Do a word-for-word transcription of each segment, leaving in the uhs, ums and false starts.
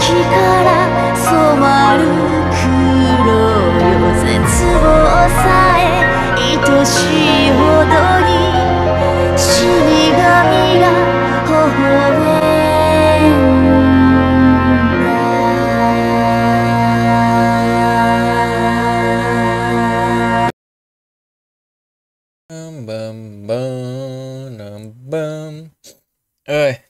から染まる黒よ絶望さえ愛しいほどに死神が微笑んだ。 Бам, бам, бам, бам. Ой.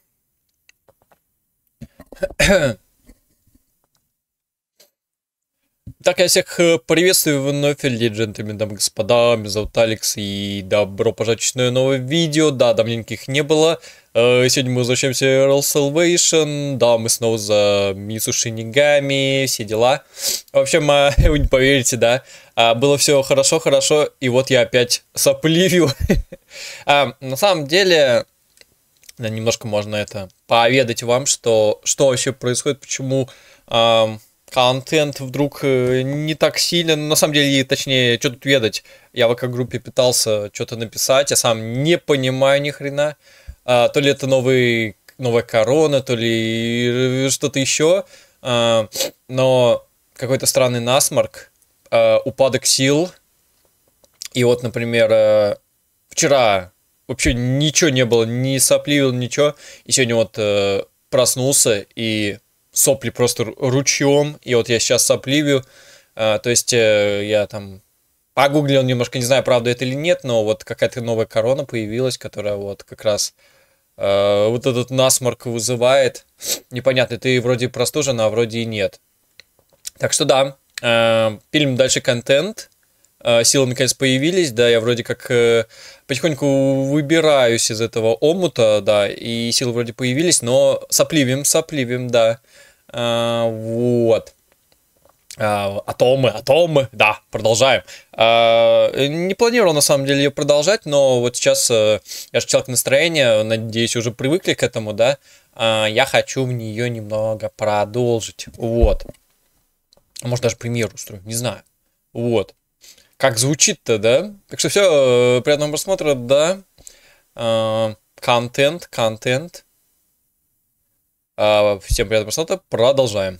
Так, я всех приветствую вновь, леди джентльмены, дамы и господа, меня зовут Алекс, и добро пожаловать в очередное новое видео. Да, давненько их не было. Сегодня мы возвращаемся в Royal Salvation. Да, мы снова за Мису Шинигами, все дела. В общем, вы не поверите, да, было все хорошо-хорошо, и вот я опять сопливю. На самом деле, немножко можно это поведать вам, что, что вообще происходит, почему... контент вдруг не так сильно, на самом деле, точнее, что тут ведать, я в АК-группе пытался что-то написать, я сам не понимаю ни хрена, а, то ли это новый, новая корона, то ли что-то еще, а, но какой-то странный насморк, а, упадок сил, и вот, например, а, вчера вообще ничего не было, не сопливил, ничего, и сегодня вот а, проснулся, и... сопли просто ручьем, и вот я сейчас сопливю, а, то есть э, я там погуглил немножко, не знаю, правда это или нет, но вот какая-то новая корона появилась, которая вот как раз э, вот этот насморк вызывает, непонятно, ты вроде простужен, а вроде и нет. Так что да, э, пилим дальше контент, э, силы наконец появились, да, я вроде как э, потихоньку выбираюсь из этого омута, да, и силы вроде появились, но сопливим, сопливим, да. А, вот. А, атомы, атомы, да, продолжаем. А, не планировал на самом деле ее продолжать, но вот сейчас а, я же человек настроения, надеюсь, уже привыкли к этому, да. А, я хочу в нее немного продолжить. Вот. Может даже премьеру устрою, не знаю. Вот. Как звучит-то, да? Так что все, приятного просмотра, да. А, контент, контент. Всем приятного просмотра, продолжаем.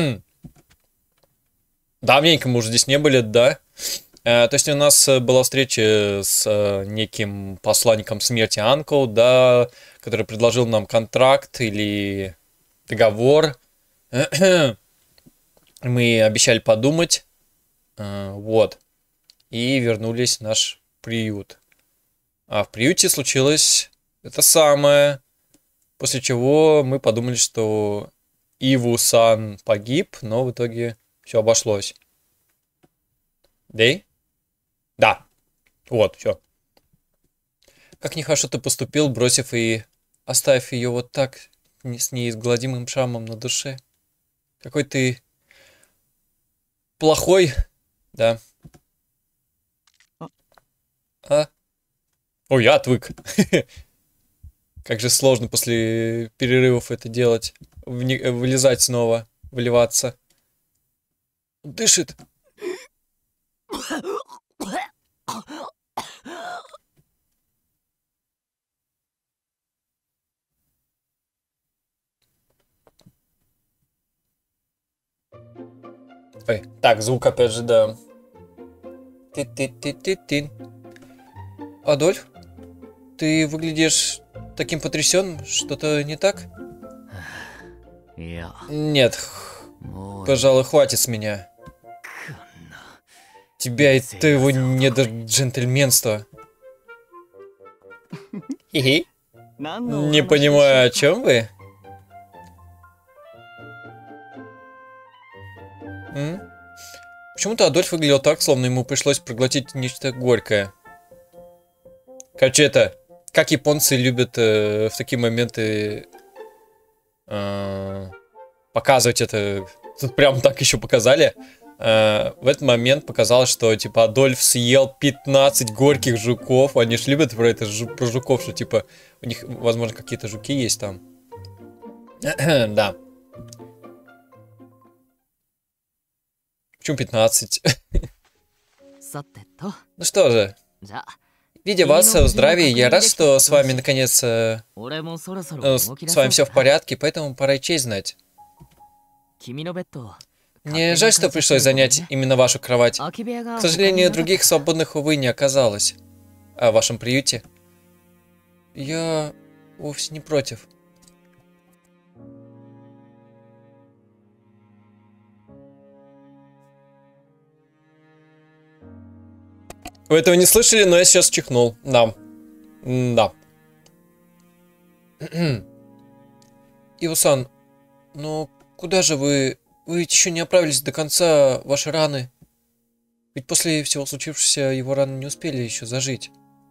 Давненько мы уже здесь не были, да. То есть у нас была встреча с неким посланником смерти Анкл, да, который предложил нам контракт или договор. Мы обещали подумать, вот, и вернулись в наш приют. А в приюте случилось это самое... После чего мы подумали, что Иву-сан погиб, но в итоге все обошлось. Дэй? Да. Вот, все. Как нехорошо ты поступил, бросив и оставив ее вот так, с неизгладимым шрамом на душе. Какой ты плохой, да. А? Ой, я отвык. Как же сложно после перерывов это делать. Вни... Вылезать снова. Вливаться. Дышит. Ой, так, звук опять же, да. Ты-ты-ты-ты-ты. Адольф, ты выглядишь... таким потрясенным? Что-то не так? Нет, пожалуй, хватит с меня. Тебя и твоего недоджентльменства. Хи-хи. Не понимаю, о чем вы? М? Почему-то Адольф выглядел так, словно ему пришлось проглотить нечто горькое. Короче, это... Как японцы любят э, в такие моменты э, показывать это. Тут прям так еще показали. Э, в этот момент показалось, что типа Адольф съел пятнадцать горьких жуков. Они ж любят про это, про жуков, что типа у них, возможно, какие-то жуки есть там. Да. Почему пятнадцать? Ну что же. Видя вас в здравии, я рад, что с вами наконец э, э, с вами все в порядке, поэтому пора и честь знать. Мне жаль, что пришлось занять именно вашу кровать. К сожалению, других свободных, увы, не оказалось. А в вашем приюте? Я вовсе не против. Вы этого не слышали, но я сейчас чихнул. Да. Да. Ио-сан, ну куда же вы... Вы ведь еще не оправились до конца вашей раны. Ведь после всего случившегося его раны не успели еще зажить.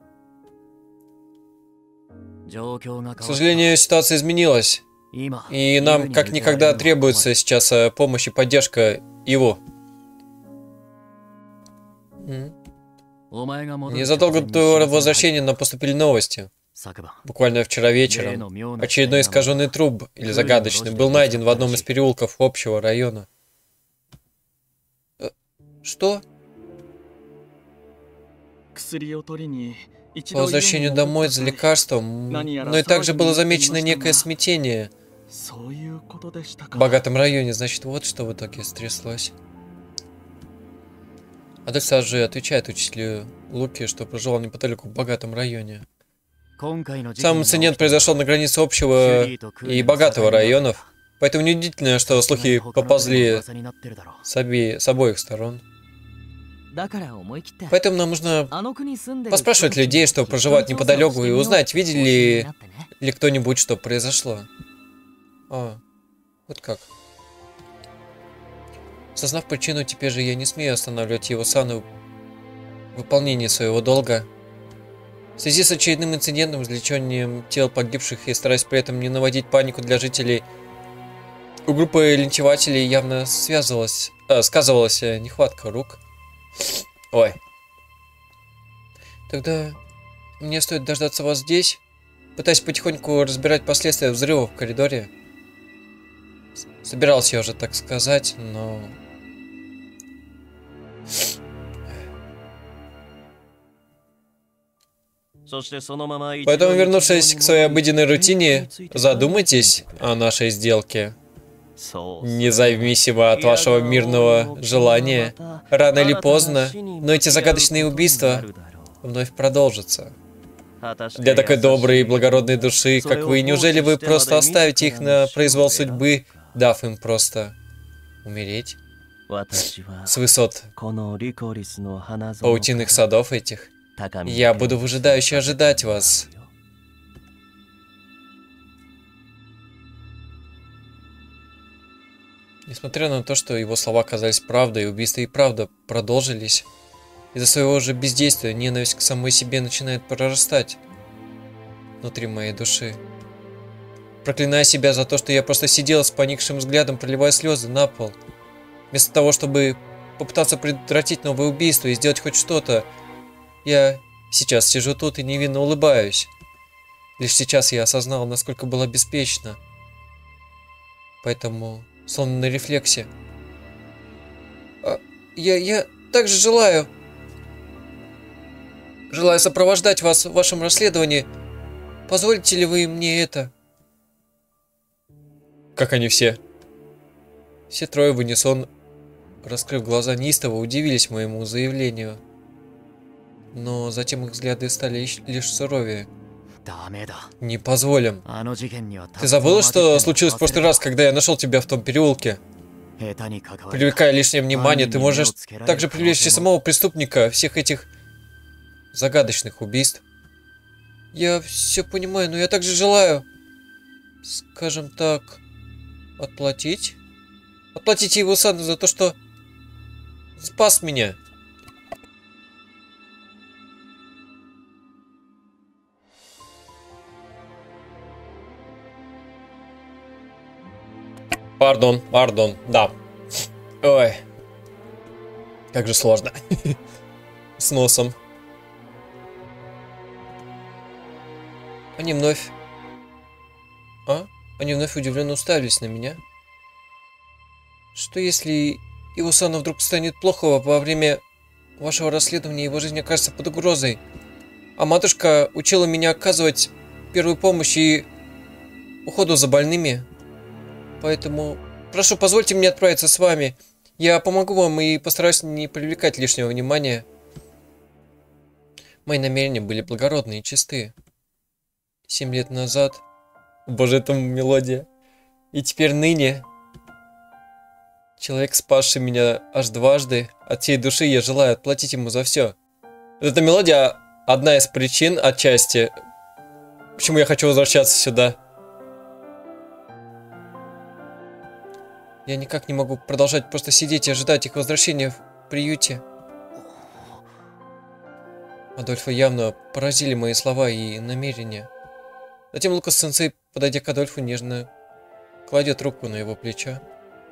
К сожалению, ситуация изменилась. И нам как никогда требуется сейчас помощь и поддержка его. Незадолго до возвращения нам поступили новости. Буквально вчера вечером очередной искаженный труп, или загадочный, был найден в одном из переулков общего района. Что? По возвращению домой за лекарством, но и также было замечено некое смятение в богатом районе. Значит, вот что в итоге стряслось. Адельса же отвечает учителю Луки, что проживал неподалеку в богатом районе. Сам инцидент произошел на границе общего и богатого районов, поэтому неудивительно, что слухи поползли с, оби... с обоих сторон. Поэтому нам нужно поспрашивать людей, что проживают неподалеку, и узнать, видели ли, ли кто-нибудь, что произошло. А, вот как. Осознав причину, теперь же я не смею останавливать его сану в выполнении своего долга. В связи с очередным инцидентом, извлечением тел погибших и стараясь при этом не наводить панику для жителей, у группы линчевателей явно связывалась, э, сказывалась нехватка рук. Ой. Тогда мне стоит дождаться вас здесь, пытаясь потихоньку разбирать последствия взрыва в коридоре. Собирался я уже так сказать, но... Поэтому, вернувшись к своей обыденной рутине, задумайтесь о нашей сделке. Независимо от вашего мирного желания, рано или поздно, но эти загадочные убийства вновь продолжатся. Для такой доброй и благородной души, как вы, неужели вы просто оставите их на произвол судьбы, дав им просто умереть? С высот паутинных садов этих я буду выжидающе ожидать вас. Несмотря на то, что его слова казались правдой, убийства и правда продолжились, из-за своего же бездействия ненависть к самой себе начинает прорастать внутри моей души. Проклиная себя за то, что я просто сидел с поникшим взглядом, проливая слезы на пол. Вместо того, чтобы попытаться предотвратить новое убийство и сделать хоть что-то, я сейчас сижу тут и невинно улыбаюсь. Лишь сейчас я осознал, насколько была беспечна. Поэтому, словно на рефлексе. А, я, я также желаю... Желаю сопровождать вас в вашем расследовании. Позволите ли вы мне это? Как они все? Все трое в унисон, раскрыв глаза, неистово удивились моему заявлению. Но затем их взгляды стали лишь суровее. Не позволим. Ты забыла, что случилось в прошлый раз, когда я нашел тебя в том переулке? Привлекая лишнее внимание, ты можешь также привлечь и самого преступника всех этих загадочных убийств. Я все понимаю, но я также желаю, скажем так, отплатить. Отплатите его сану за то, что спас меня. Пардон, пардон, да. Ой. Как же сложно. С носом. Они вновь... А? Они вновь удивленно уставились на меня. Что если Ио-сану вдруг станет плохо во время вашего расследования, его жизнь окажется под угрозой? А матушка учила меня оказывать первую помощь и уходу за больными. Поэтому Прошу, позвольте мне отправиться с вами. Я помогу вам и постараюсь не привлекать лишнего внимания. Мои намерения были благородные и чистые. Семь лет назад... Боже, это мелодия. И теперь ныне... Человек, спасший меня аж дважды, от всей души я желаю отплатить ему за все. Эта мелодия одна из причин, отчасти, почему я хочу возвращаться сюда. Я никак не могу продолжать просто сидеть и ожидать их возвращения в приюте. Адольфа явно поразили мои слова и намерения. Затем Лукас-сенсей, подойдя к Адольфу, нежно кладет руку на его плечо.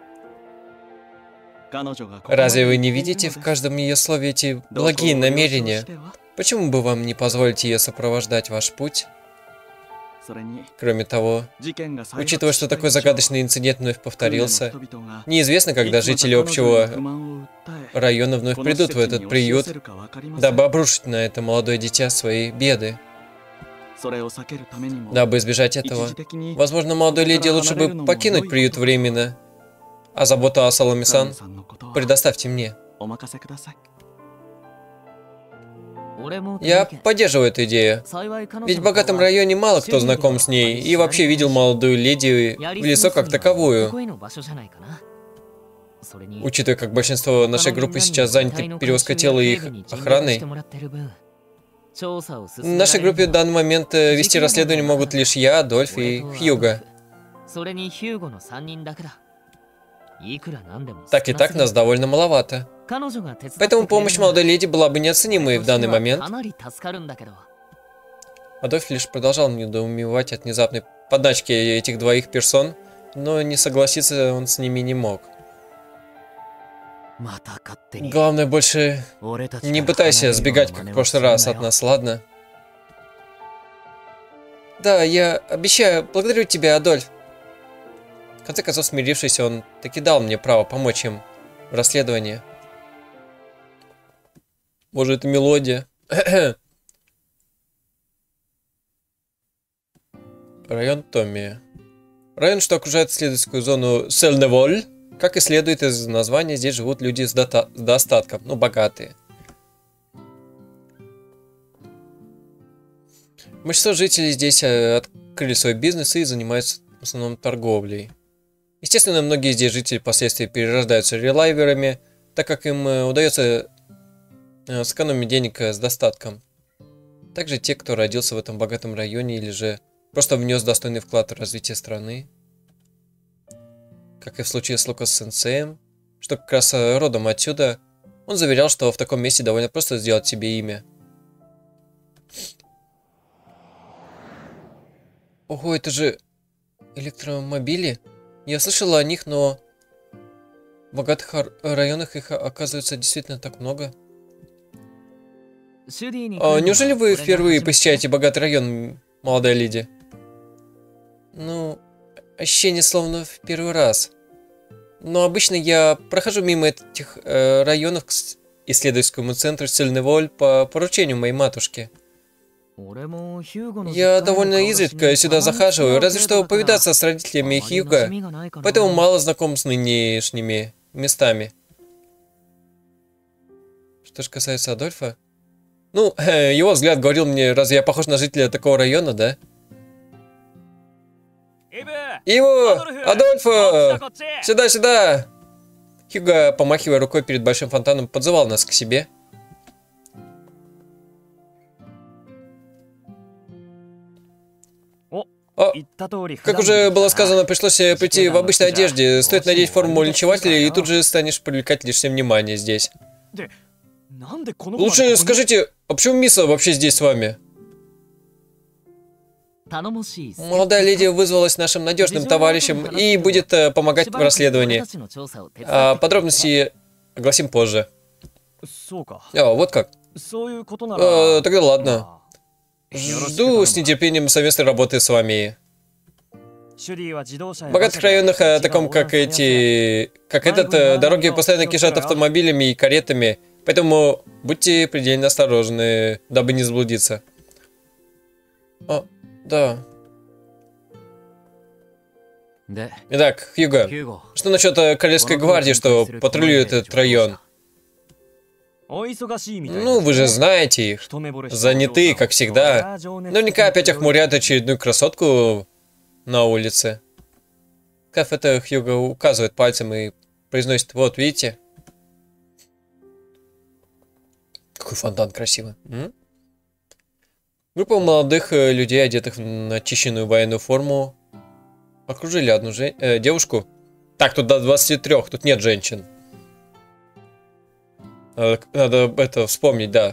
Разве вы не видите в каждом ее слове эти благие намерения? Почему бы вам не позволить ее сопровождать ваш путь? Кроме того, учитывая, что такой загадочный инцидент вновь повторился, неизвестно, когда жители общего района вновь придут в этот приют, дабы обрушить на это молодое дитя свои беды. Дабы избежать этого, возможно, молодой леди лучше бы покинуть приют временно, а заботу о Саломи-сан предоставьте мне. Я поддерживаю эту идею. Ведь в богатом районе мало кто знаком с ней и вообще видел молодую леди в лицо как таковую. Учитывая, как большинство нашей группы сейчас заняты перевозкой тела и их охраной, в нашей группе в данный момент вести расследование могут лишь я, Адольф и Хьюго. Так и так нас довольно маловато. Поэтому помощь молодой леди была бы неоценимой в данный момент. Адольф лишь продолжал недоумевать от внезапной подачки этих двоих персон, но не согласиться он с ними не мог. Главное, больше не пытайся сбегать, как в прошлый раз, от нас, ладно? Да, я обещаю, благодарю тебя, Адольф. В конце концов, смирившись, он таки дал мне право помочь им в расследовании. Может, это мелодия? Район Томми. Район, что окружает исследовательскую зону Сельневоль. Как и следует из названия, здесь живут люди с, дота... с достатком, ну, богатые. Большинство жителей здесь открыли свой бизнес и занимаются в основном торговлей. Естественно, многие здесь жители впоследствии перерождаются релайверами, так как им удается сэкономить денег с достатком. Также те, кто родился в этом богатом районе или же просто внес достойный вклад в развитие страны. Как и в случае с Лукас-сенсеем, что как раз родом отсюда, он заверял, что в таком месте довольно просто сделать себе имя. Ого, это же электромобили? Я слышала о них, но в богатых районах их оказывается действительно так много. А неужели вы впервые посещаете богатый район, молодая леди? Ну, ощущение словно в первый раз. Но обычно я прохожу мимо этих э, районов к исследовательскому центру Сельневоль по поручению моей матушки. Я довольно изредка сюда захаживаю, разве что повидаться с родителями Хьюго, поэтому мало знаком с нынешними местами. Что же касается Адольфа, ну, э, его взгляд говорил мне, разве я похож на жителя такого района, да? Иво! Адольфа! Сюда, сюда! Хьюго, помахивая рукой перед большим фонтаном, подзывал нас к себе. О, как уже было сказано, пришлось прийти в обычной одежде. Стоит надеть форму линчевателя, и тут же станешь привлекать лишнее внимание здесь. Лучше скажите, а почему Миса вообще здесь с вами? Молодая леди вызвалась нашим надежным товарищем и будет э, помогать в расследовании. А подробности огласим позже. А, вот как. А, тогда ладно. Жду с нетерпением совместной работы с вами. В богатых районах, таком как эти, как этот, дороги постоянно кишат автомобилями и каретами, поэтому будьте предельно осторожны, дабы не заблудиться. О, да. Итак, Хьюго, что насчет Королевской гвардии, что патрулирует этот район? Ну, вы же знаете их. Заняты, как всегда. Наверняка опять охмурят очередную красотку на улице. Каф это Хьюго указывает пальцем и произносит: вот, видите? Какой фонтан красивый. М? Группа молодых людей, одетых в начищенную военную форму, окружили одну жен... э, девушку. Так, тут до двадцати трёх, тут нет женщин. Надо, надо это вспомнить, да.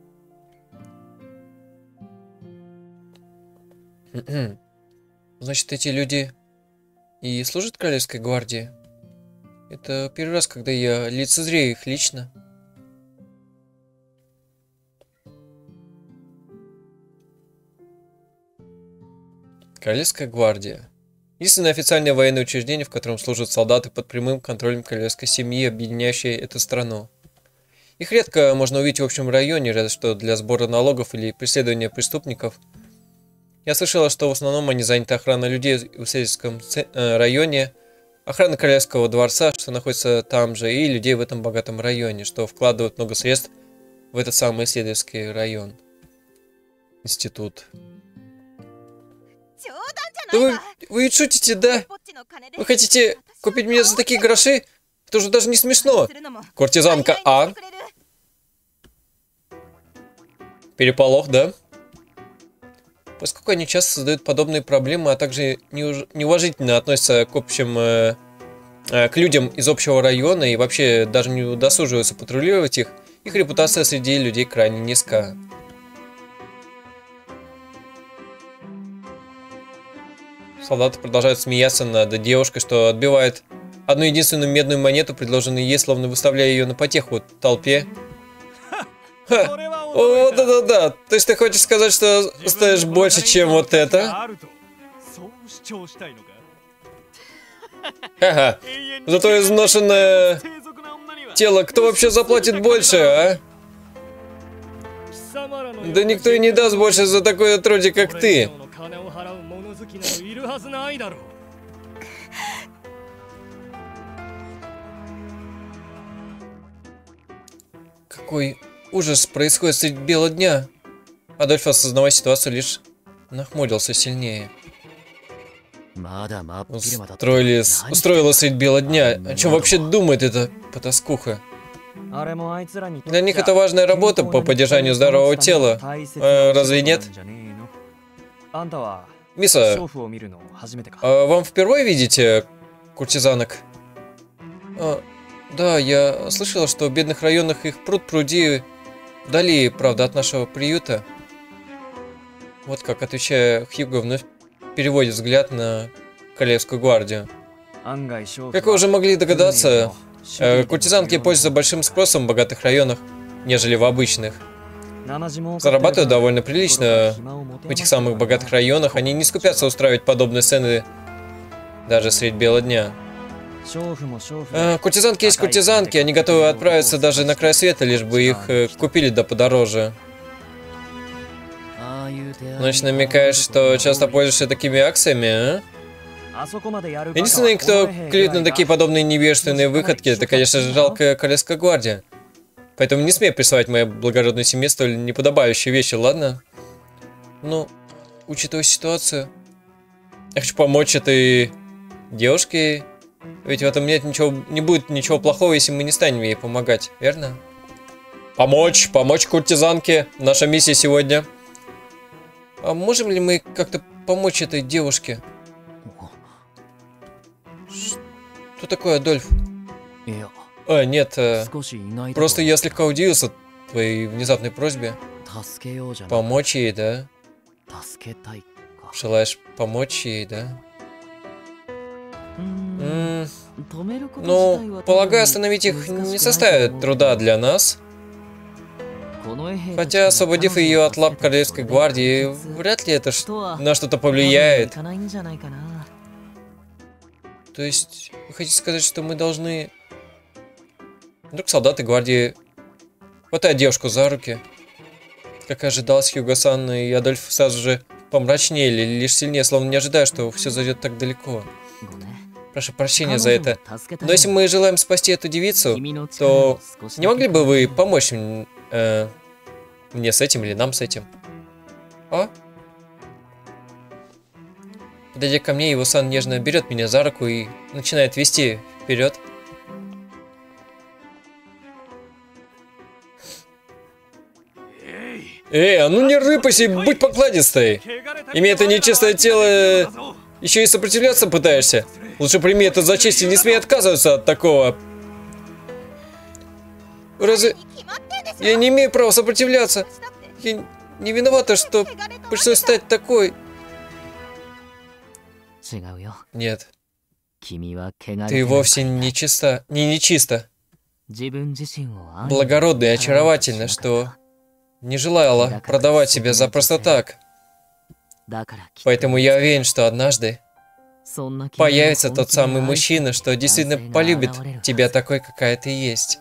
Значит, эти люди и служат Королевской гвардии? Это первый раз, когда я лицезрею их лично. Королевская гвардия. Единственное официальное военное учреждение, в котором служат солдаты под прямым контролем королевской семьи, объединяющей эту страну. Их редко можно увидеть в общем районе, разве что для сбора налогов или преследования преступников. Я слышала, что в основном они заняты охраной людей в исследовательском районе, охраной Королевского дворца, что находится там же, и людей в этом богатом районе, что вкладывают много средств в этот самый исследовательский район. Институт. Да вы, вы ведь шутите, да? Вы хотите купить меня за такие гроши? Это уже даже не смешно. Куртизанка А. Переполох, да? Поскольку они часто создают подобные проблемы, а также неуважительно относятся к общим, э, э, к людям из общего района и вообще даже не удосуживаются патрулировать их, их репутация среди людей крайне низка. Солдаты продолжают смеяться над девушкой, что отбивает одну единственную медную монету, предложенную ей, словно выставляя ее на потеху толпе. Ха! О, да-да-да! То есть ты хочешь сказать, что стоишь больше, чем вот это? Ага. За то изношенное тело кто вообще заплатит больше, а? Да никто и не даст больше за такое трудик, как ты. Какой ужас происходит средь бела дня. Адольф, осознавая ситуацию, лишь нахмурился сильнее. Устроили, устроила средь бела дня. О чем вообще думает эта потаскуха? Для них это важная работа по поддержанию здорового тела. А, разве нет? Миса, а вам впервые видите куртизанок? А, да, я слышала, что в бедных районах их пруд-пруди вдали, правда, от нашего приюта. Вот как, отвечая, Хьюго вновь переводит взгляд на Королевскую гвардию. Как вы уже могли догадаться, куртизанки пользуются большим спросом в богатых районах, нежели в обычных. Зарабатывают довольно прилично в этих самых богатых районах, они не скупятся устраивать подобные сцены даже средь бела дня. А, куртизанки есть куртизанки, они готовы отправиться даже на край света, лишь бы их э, купили да подороже. Значит, намекаешь, что часто пользуешься такими акциями, а? Единственный, кто клюет на такие подобные невежественные выходки, это, конечно же, жалкая Королевская гвардия. Поэтому не смей присылать моей благородной семье столь неподобающие вещи, ладно? Ну, учитывая ситуацию, я хочу помочь этой девушке. Ведь в этом нет ничего, не будет ничего плохого, если мы не станем ей помогать, верно? Помочь, помочь куртизанке. Наша миссия сегодня. А можем ли мы как-то помочь этой девушке? Что такое, Адольф? А, нет, э, просто я слегка удивился твоей внезапной просьбе. Помочь ей, да? Желаешь помочь ей, да? М -м ну, полагаю, остановить их не составит труда для нас. Хотя, освободив ее от лап Королевской гвардии, вряд ли это на что-то повлияет. То есть, вы хотите сказать, что мы должны... Вдруг солдаты гвардии хватают девушку за руки. Как и ожидалось, Хьюго-сан и Адольф сразу же помрачнели, лишь сильнее, словно не ожидая, что все зайдет так далеко. Прошу прощения за это. Но если мы желаем спасти эту девицу, то не могли бы вы помочь э, мне с этим или нам с этим? А? Подойдя ко мне, Иво-сан нежно берет меня за руку и начинает вести вперед. Эй, а ну не рыпайся, будь покладистой. Имея это нечистое тело, еще и сопротивляться пытаешься. Лучше прими это за честь и не смей отказываться от такого. Разве... Я не имею права сопротивляться. Я не виновата, что пришлось стать такой. Нет. Ты вовсе не чиста, не нечиста. Благородно и очаровательно, что не желала продавать себя за просто так. Поэтому я уверен, что однажды появится тот самый мужчина, что действительно полюбит тебя такой, какая ты есть.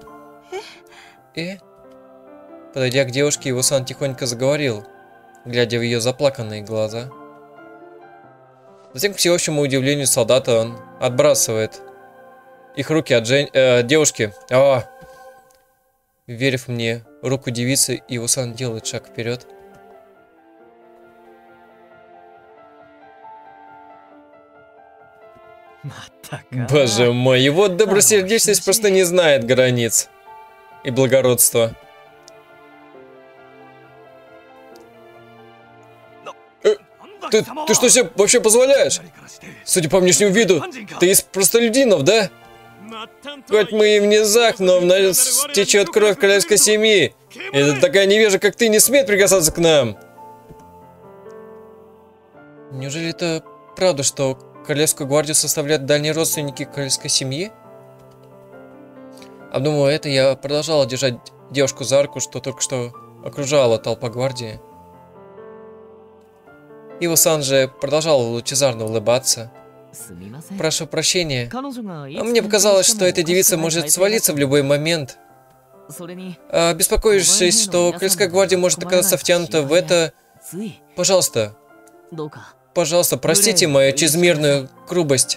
И, подойдя к девушке, Иво-сан тихонько заговорил, глядя в ее заплаканные глаза. Затем, к всеобщему удивлению солдата, он отбрасывает их руки от жен... э, девушки. А, верив мне руку девицы, Иво-сан делает шаг вперед. Боже мой, его добросердечность просто не знает границ и благородства. Э, ты, ты что себе вообще позволяешь? Судя по внешнему виду, ты из простолюдинов, да? Хоть мы и в низах, но в нас течет кровь королевской семьи. И это такая невежа, как ты, не смеет прикасаться к нам. Неужели это правда, что Королевскую гвардию составляют дальние родственники королевской семьи? Обдумывая это, я продолжала держать девушку за руку, что только что окружала толпа гвардии. Иво-сан же продолжал лучезарно улыбаться. Прошу прощения, а мне показалось, что эта девица может свалиться в любой момент. А, беспокоившись, что Королевская гвардия может оказаться втянута в это... Пожалуйста, пожалуйста, простите мою чрезмерную грубость.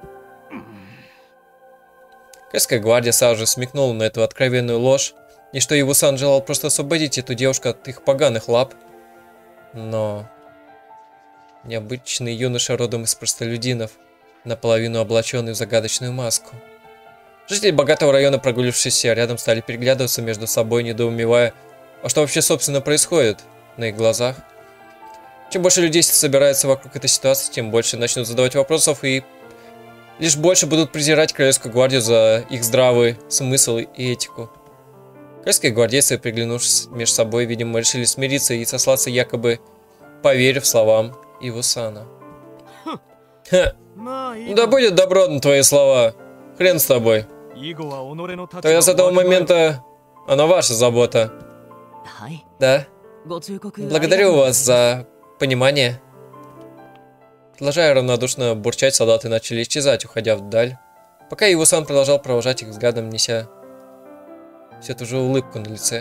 Королевская гвардия сразу же смекнула на эту откровенную ложь, и что Иво-сан желал просто освободить эту девушку от их поганых лап. Но... необычный юноша родом из простолюдинов, наполовину облаченный в загадочную маску. Жители богатого района, прогулившиеся рядом, стали переглядываться между собой, недоумевая, а что вообще собственно происходит на их глазах. Чем больше людей собирается вокруг этой ситуации, тем больше начнут задавать вопросов и лишь больше будут презирать Королевскую гвардию за их здравый смысл и этику. Королевские гвардейцы, приглянувшись между собой, видимо, решили смириться и сослаться, якобы поверив словам Иво-сана. Ха. Да будет добро на твои слова. Хрен с тобой. То я с этого момента... Она ваша забота. Да? Благодарю вас за понимание. Продолжая равнодушно бурчать, солдаты начали исчезать, уходя вдаль. Пока Иво-сан продолжал провожать их взглядом, неся все ту же улыбку на лице.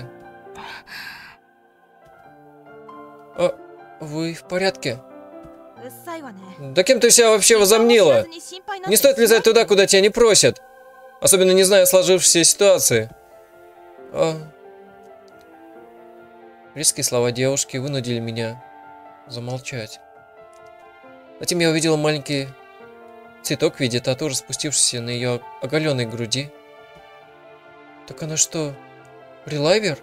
А, вы в порядке? Да кем ты себя вообще возомнила? Не стоит влезать туда, куда тебя не просят. Особенно не зная сложившейся ситуации. А... Резкие слова девушки вынудили меня замолчать. Затем я увидела маленький цветок в виде тату, спустившийся на ее оголенной груди. Так она что, релайвер?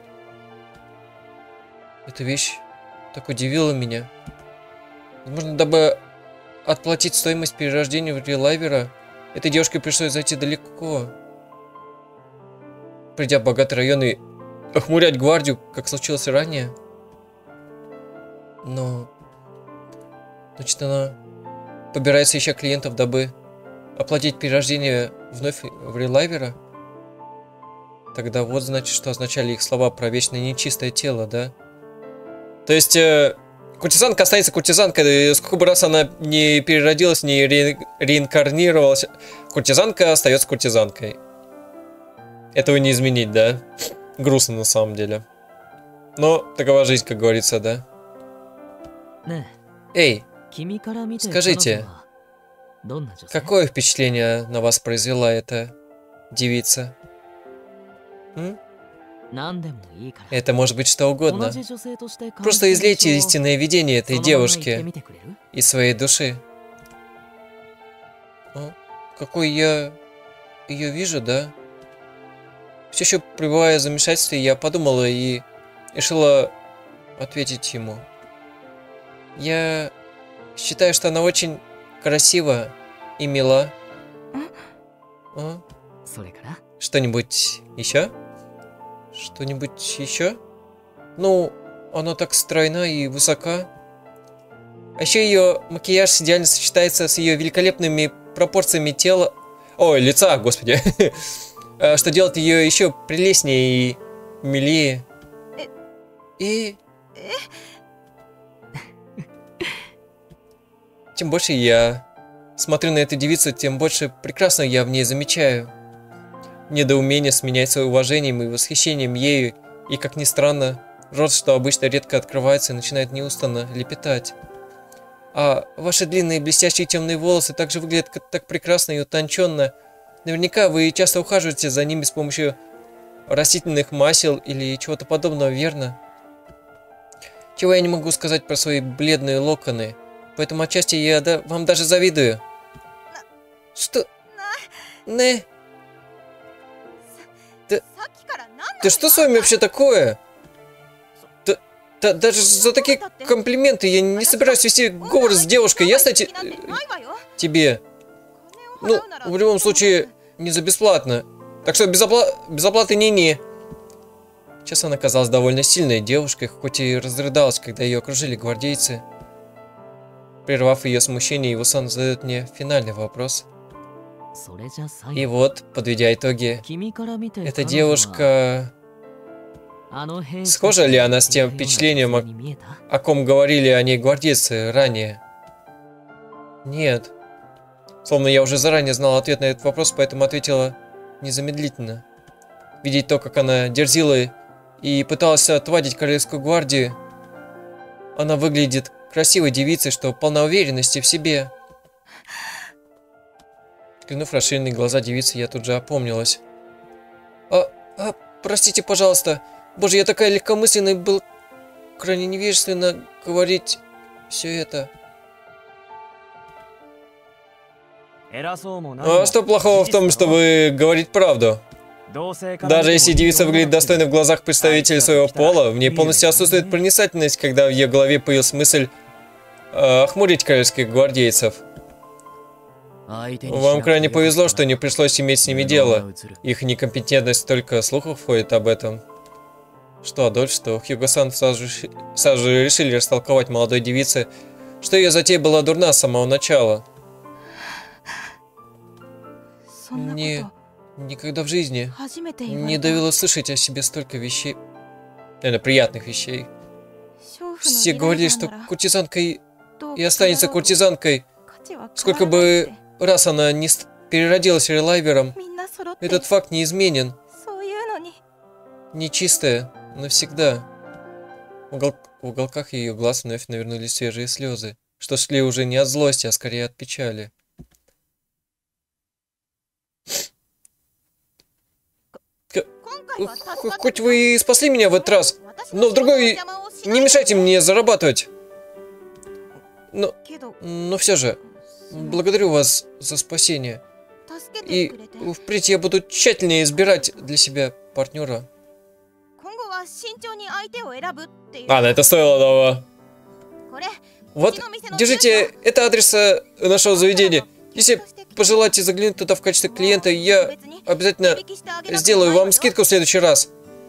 Эта вещь так удивила меня. Возможно, дабы отплатить стоимость перерождения в релайвера, этой девушке пришлось зайти далеко. Придя в богатый район и охмурять гвардию, как случилось ранее. Но... Значит, она побирается ища клиентов, дабы оплатить перерождение вновь в релайвера? Тогда вот, значит, что означали их слова про вечное нечистое тело, да? То есть... Э Куртизанка останется куртизанкой, сколько бы раз она не переродилась, не ре реинкарнировалась, куртизанка остается куртизанкой. Этого не изменить, да? Грустно на самом деле. Но такова жизнь, как говорится, да? Эй, скажите, Какое впечатление на вас произвела эта девица? М? Это может быть что угодно. Просто излейте истинное видение этой девушки из своей души. А? Какой я ее вижу, да? Все еще пребывая в замешательстве, я подумала и решила ответить ему. Я считаю, что она очень красива и мила. А? Что-нибудь еще? Что-нибудь еще? Ну, она так стройна и высока. А еще ее макияж идеально сочетается с ее великолепными пропорциями тела. Ой, лица, господи. Что делает ее еще прелестнее и милее. И... Чем больше я смотрю на эту девицу, тем больше прекрасного я в ней замечаю. Недоумение сменяется уважением и восхищением ею, и, как ни странно, рот, что обычно редко открывается, начинает неустанно лепетать. А ваши длинные блестящие темные волосы также выглядят так прекрасно и утонченно. Наверняка вы часто ухаживаете за ними с помощью растительных масел или чего-то подобного, верно? Чего я не могу сказать про свои бледные локоны, поэтому отчасти я да, вам даже завидую. Что? Не? Да, да что с вами вообще такое? Да, да, даже за такие комплименты я не собираюсь вести говор с девушкой, ясно те, тебе? Ну, в любом случае, не за бесплатно. Так что без, опла без оплаты не-не. Сейчас она казалась довольно сильной девушкой, хоть и разрыдалась, когда ее окружили гвардейцы. Прервав ее смущение, Ивусан задает мне финальный вопрос. И вот, подведя итоги, эта девушка... Схожа ли она с тем впечатлением, о, о ком говорили о ней гвардейцы ранее? Нет. Словно я уже заранее знала ответ на этот вопрос, поэтому ответила незамедлительно. Видеть то, как она дерзила и пыталась отвадить королевскую гвардию, она выглядит красивой девицей, что полна уверенности в себе. Взглянув в расширенные глаза девицы, я тут же опомнилась. А, а, простите, пожалуйста. Боже, я такая легкомысленная, был крайне невежественно говорить все это. А что плохого в том, чтобы говорить правду? Даже если девица выглядит достойной в глазах представителей своего пола, в ней полностью отсутствует проницательность, когда в ее голове появилась мысль э, охмурить королевских гвардейцев. Вам крайне повезло, что не пришлось иметь с ними дело. Их некомпетентность только слухов ходит об этом. Что Адольф, что Хьюго-сан сразу, сразу же решили растолковать молодой девице, что ее затея была дурна с самого начала. Мне никогда в жизни не довелось слышать о себе столько вещей, наверное, приятных вещей. Все говорили, что куртизанкой и останется куртизанкой. Сколько бы раз она не переродилась релайвером, этот факт неизменен. Нечистая навсегда. В, угол... в уголках ее глаз вновь навернулись свежие слезы, что шли уже не от злости, а скорее от печали. Хоть вы и спасли меня в этот раз, но в другой не мешайте мне зарабатывать. Но, но все же, благодарю вас за спасение. И впредь я буду тщательнее избирать для себя партнера. Ладно, это стоило того. Вот, держите, это адрес нашего заведения. Если пожелаете заглянуть туда в качестве клиента, я обязательно сделаю вам скидку в следующий раз.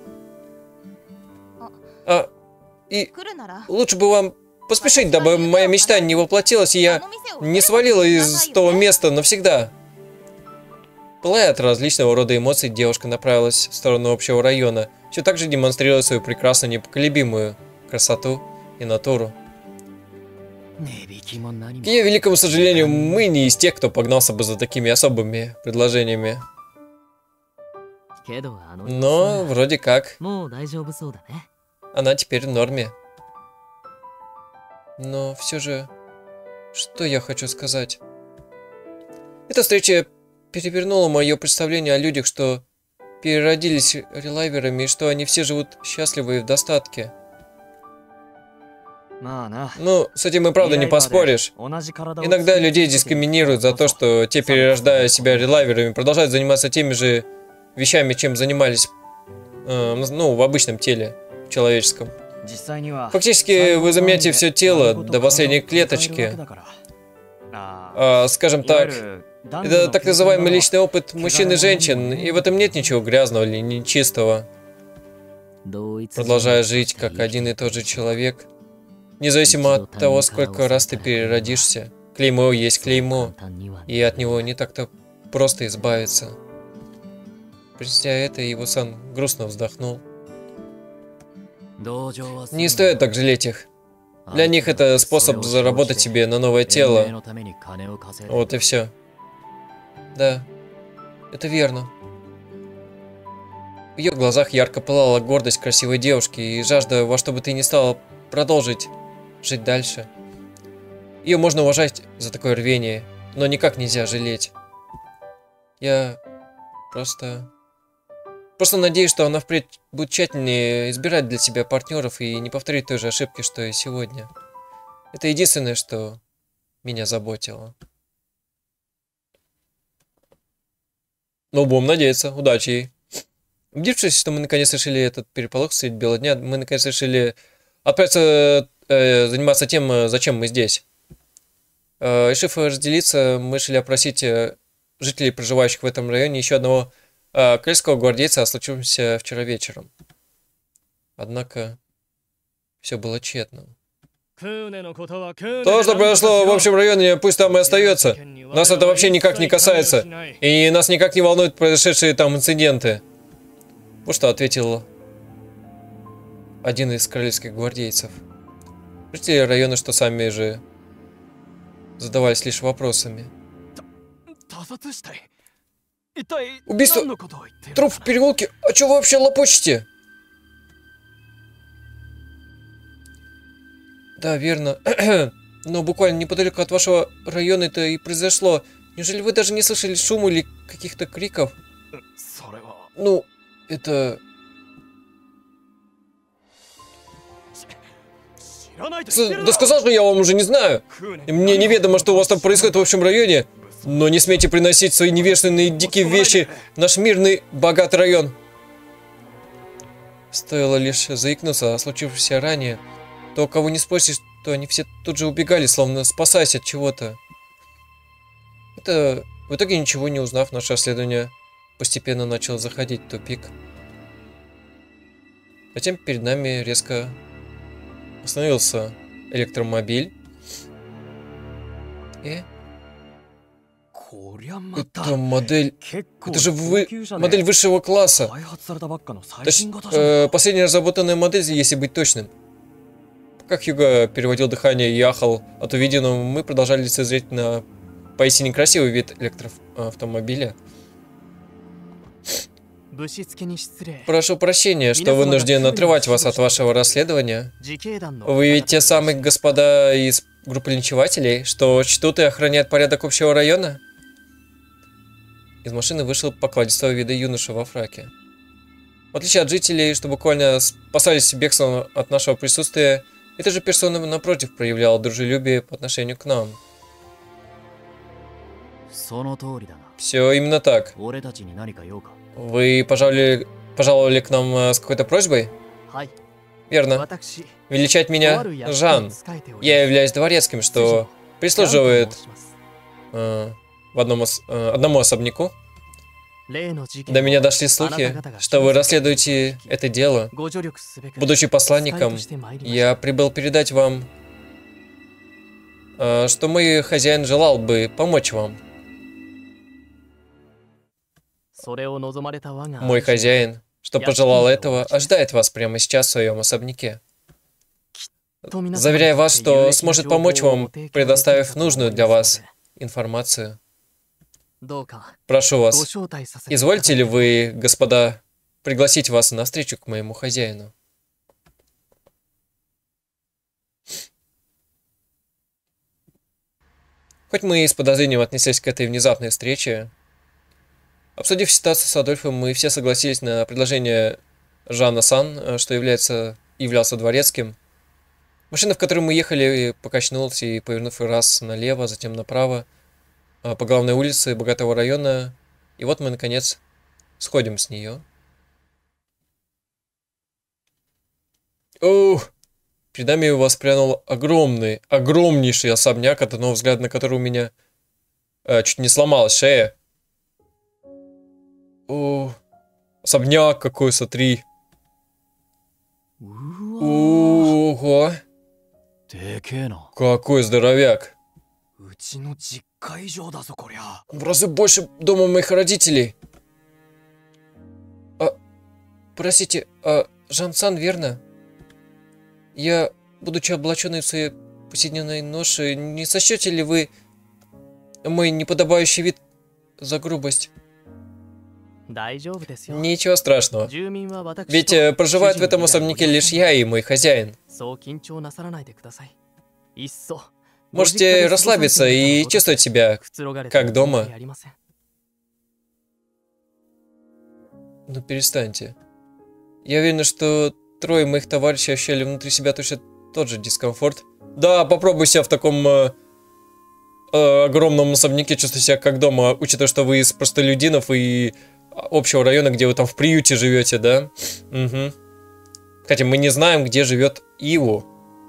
А, и лучше бы вам поспешить, дабы моя мечта не воплотилась, и я не свалила из того места навсегда. Пылая от различного рода эмоций, девушка направилась в сторону общего района, все так же демонстрируя свою прекрасную, непоколебимую красоту и натуру. К ее великому сожалению, мы не из тех, кто погнался бы за такими особыми предложениями. Но вроде как. Она теперь в норме. Но все же, что я хочу сказать? Эта встреча перевернула мое представление о людях, что переродились релайверами и что они все живут счастливы и в достатке. Ну, с этим и правда не поспоришь. Иногда людей дискриминируют за то, что те, перерождая себя релайверами, продолжают заниматься теми же вещами, чем занимались, э, ну, в обычном теле, человеческом. Фактически вы заменяете все тело до последней клеточки. А, скажем так, это так называемый личный опыт мужчин и женщин, и в этом нет ничего грязного или нечистого. Продолжая жить как один и тот же человек, независимо от того, сколько раз ты переродишься, клеймо есть клеймо, и от него не так-то просто избавиться. Произнеся это, Иву-сан грустно вздохнул. Не стоит так жалеть их. Для них это способ заработать себе на новое тело. Вот и все. Да, это верно. В ее глазах ярко пылала гордость красивой девушки и жажда во что бы ты ни стала продолжить жить дальше. Ее можно уважать за такое рвение, но никак нельзя жалеть. Я просто... Просто надеюсь, что она впредь будет тщательнее избирать для себя партнеров и не повторит той же ошибки, что и сегодня. Это единственное, что меня заботило. Ну, будем надеяться. Удачи ей. Убедившись, что мы наконец решили этот переполох средь бела дня, мы наконец решили отправиться э, заниматься тем, зачем мы здесь. Э, решив разделиться, мы решили опросить э, жителей, проживающих в этом районе, еще одного э, корейского гвардейца о случившемся вчера вечером. Однако все было тщетно. То, что произошло в общем районе, пусть там и остается. Нас это вообще никак не касается. И нас никак не волнуют произошедшие там инциденты. Вот что ответил один из королевских гвардейцев. Жители района, что сами же задавались лишь вопросами. Убийство! Труп в переулке! А что вы вообще лопочете? Да, верно. Но буквально неподалеку от вашего района это и произошло. Неужели вы даже не слышали шума или каких-то криков? Ну, это... Да сказал же я вам уже не знаю. И мне неведомо, что у вас там происходит в общем районе. Но не смейте приносить свои невежественные дикие вещи в наш мирный, богатый район. Стоило лишь заикнуться о случившемся ранее. То, кого не спросишь, то они все тут же убегали, словно спасаясь от чего-то. Это, в итоге, ничего не узнав, наше расследование постепенно начало заходить в тупик. Затем перед нами резко остановился электромобиль. И... Это модель... Это же вы... модель высшего класса. То есть, э, последняя разработанная модель, если быть точным. Пока Хьюго переводил дыхание и ахал от увиденного, мы продолжали лицезреть на поистине красивый вид электроавтомобиля. Прошу прощения, что вынужден отрывать вас от вашего расследования. Вы ведь те самые господа из группы линчевателей, что чтут и охраняют порядок общего района? Из машины вышел покладистого вида юноша во фраке. В отличие от жителей, что буквально спасались бегством от нашего присутствия, эта же персона, напротив, проявляла дружелюбие по отношению к нам. Все именно так. Вы пожаловали, пожаловали к нам с какой-то просьбой? Верно. Величать меня Жан. Я являюсь дворецким, что прислуживает э, в одном, э, одному особняку. До меня дошли слухи, что вы расследуете это дело. Будучи посланником, я прибыл передать вам, э, что мой хозяин желал бы помочь вам. Мой хозяин, что пожелал этого, ожидает вас прямо сейчас в своем особняке. Заверяю вас, что сможет помочь вам, предоставив нужную для вас информацию. Прошу вас, извольте ли вы, господа, пригласить вас на встречу к моему хозяину? В Хоть мы и с подозрением отнеслись к этой внезапной встрече, обсудив ситуацию с Адольфом, мы все согласились на предложение Жана Сан, что является, являлся дворецким. Машина, в которой мы ехали, покачнулась и, повернув раз налево, затем направо, по главной улице богатого района, и вот мы, наконец, сходим с нее. Ух! Перед нами воспрянул огромный, огромнейший особняк, от одного взгляда на который у меня э, чуть не сломалась шея. О, особняк какой, смотри. Ого! Какой здоровяк! В разы больше дома моих родителей. А, простите, а Жан Сан, верно? Я, будучи облаченной в своей повседневной ноше, не сочтете ли вы мой неподобающий вид за грубость? Ничего страшного. Ведь э, проживает в этом особняке лишь я и мой хозяин. Можете расслабиться и чувствовать себя как дома. Ну перестаньте. Я уверен, что трое моих товарищей ощущали внутри себя точно тот же дискомфорт. Да, попробуй себя в таком э, э, огромном особняке чувствовать себя как дома, учитывая, что вы из простолюдинов и общего района, где вы там в приюте живете, да? Угу. Хотя мы не знаем, где живет Иву.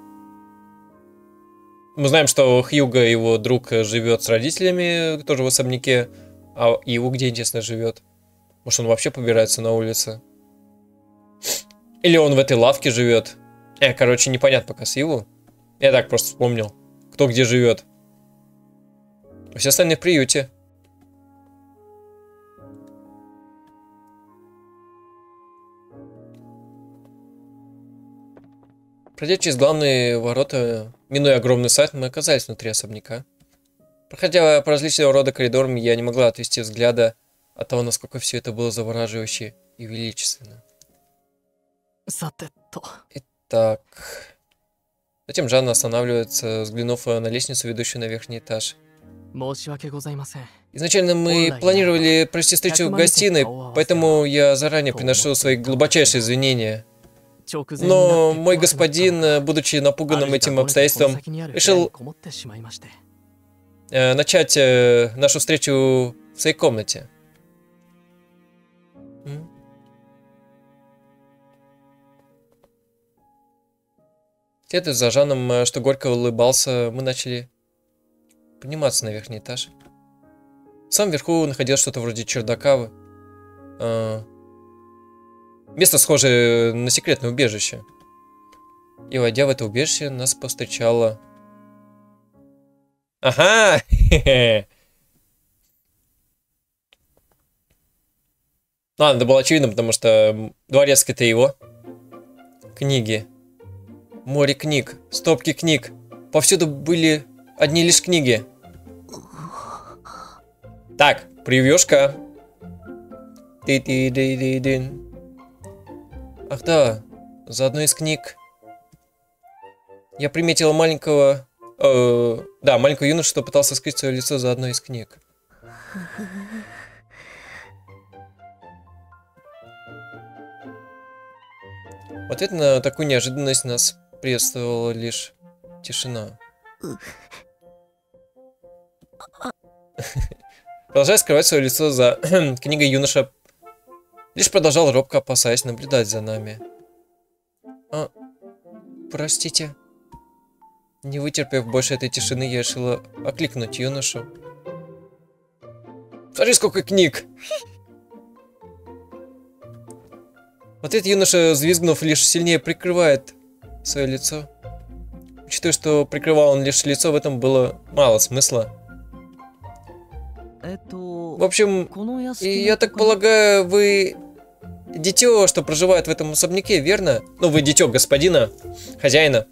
Мы знаем, что Хьюго, его друг, живет с родителями, тоже в особняке. А Иву где, интересно, живет? Может, он вообще побирается на улице? Или он в этой лавке живет? Э, короче, непонятно пока с Иву. Я так просто вспомнил, кто где живет. Все остальные в приюте. Пройдя через главные ворота, минуя огромный сад, мы оказались внутри особняка. Проходя по различного рода коридорам, я не могла отвести взгляда от того, насколько все это было завораживающе и величественно. Итак... Затем Жанна останавливается, взглянув на лестницу, ведущую на верхний этаж. Изначально мы планировали провести встречу в гостиной, поэтому я заранее приношу свои глубочайшие извинения. Но мой господин, будучи напуганным этим обстоятельством, решил э, начать э, нашу встречу в своей комнате. Следуя за Жаном, что горько улыбался, мы начали подниматься на верхний этаж. В самом верху находилось что-то вроде чердака. Э, место, схожее на секретное убежище. И, войдя в это убежище, нас повстречало... Ага! Ладно, это было очевидно, потому что дворецкий-то его. Книги. Море книг, стопки книг. Повсюду были одни лишь книги. Так, превьюшка. Ах да, за одной из книг я приметила маленького... Э, да, маленького юношу, что пытался скрыть свое лицо за одной из книг. В ответ на такую неожиданность нас приветствовала лишь тишина. Продолжая скрывать свое лицо за книгой, юноша лишь продолжал робко, опасаясь наблюдать за нами. А, простите. Не вытерпев больше этой тишины, я решила окликнуть юношу. Смотри, сколько книг! В ответ юноша, взвизгнув, лишь сильнее прикрывает свое лицо. Учитывая, что прикрывал он лишь лицо, в этом было мало смысла. В общем, я так полагаю, вы дитё, что проживает в этом особняке, верно? Ну, вы дитё господина, хозяина.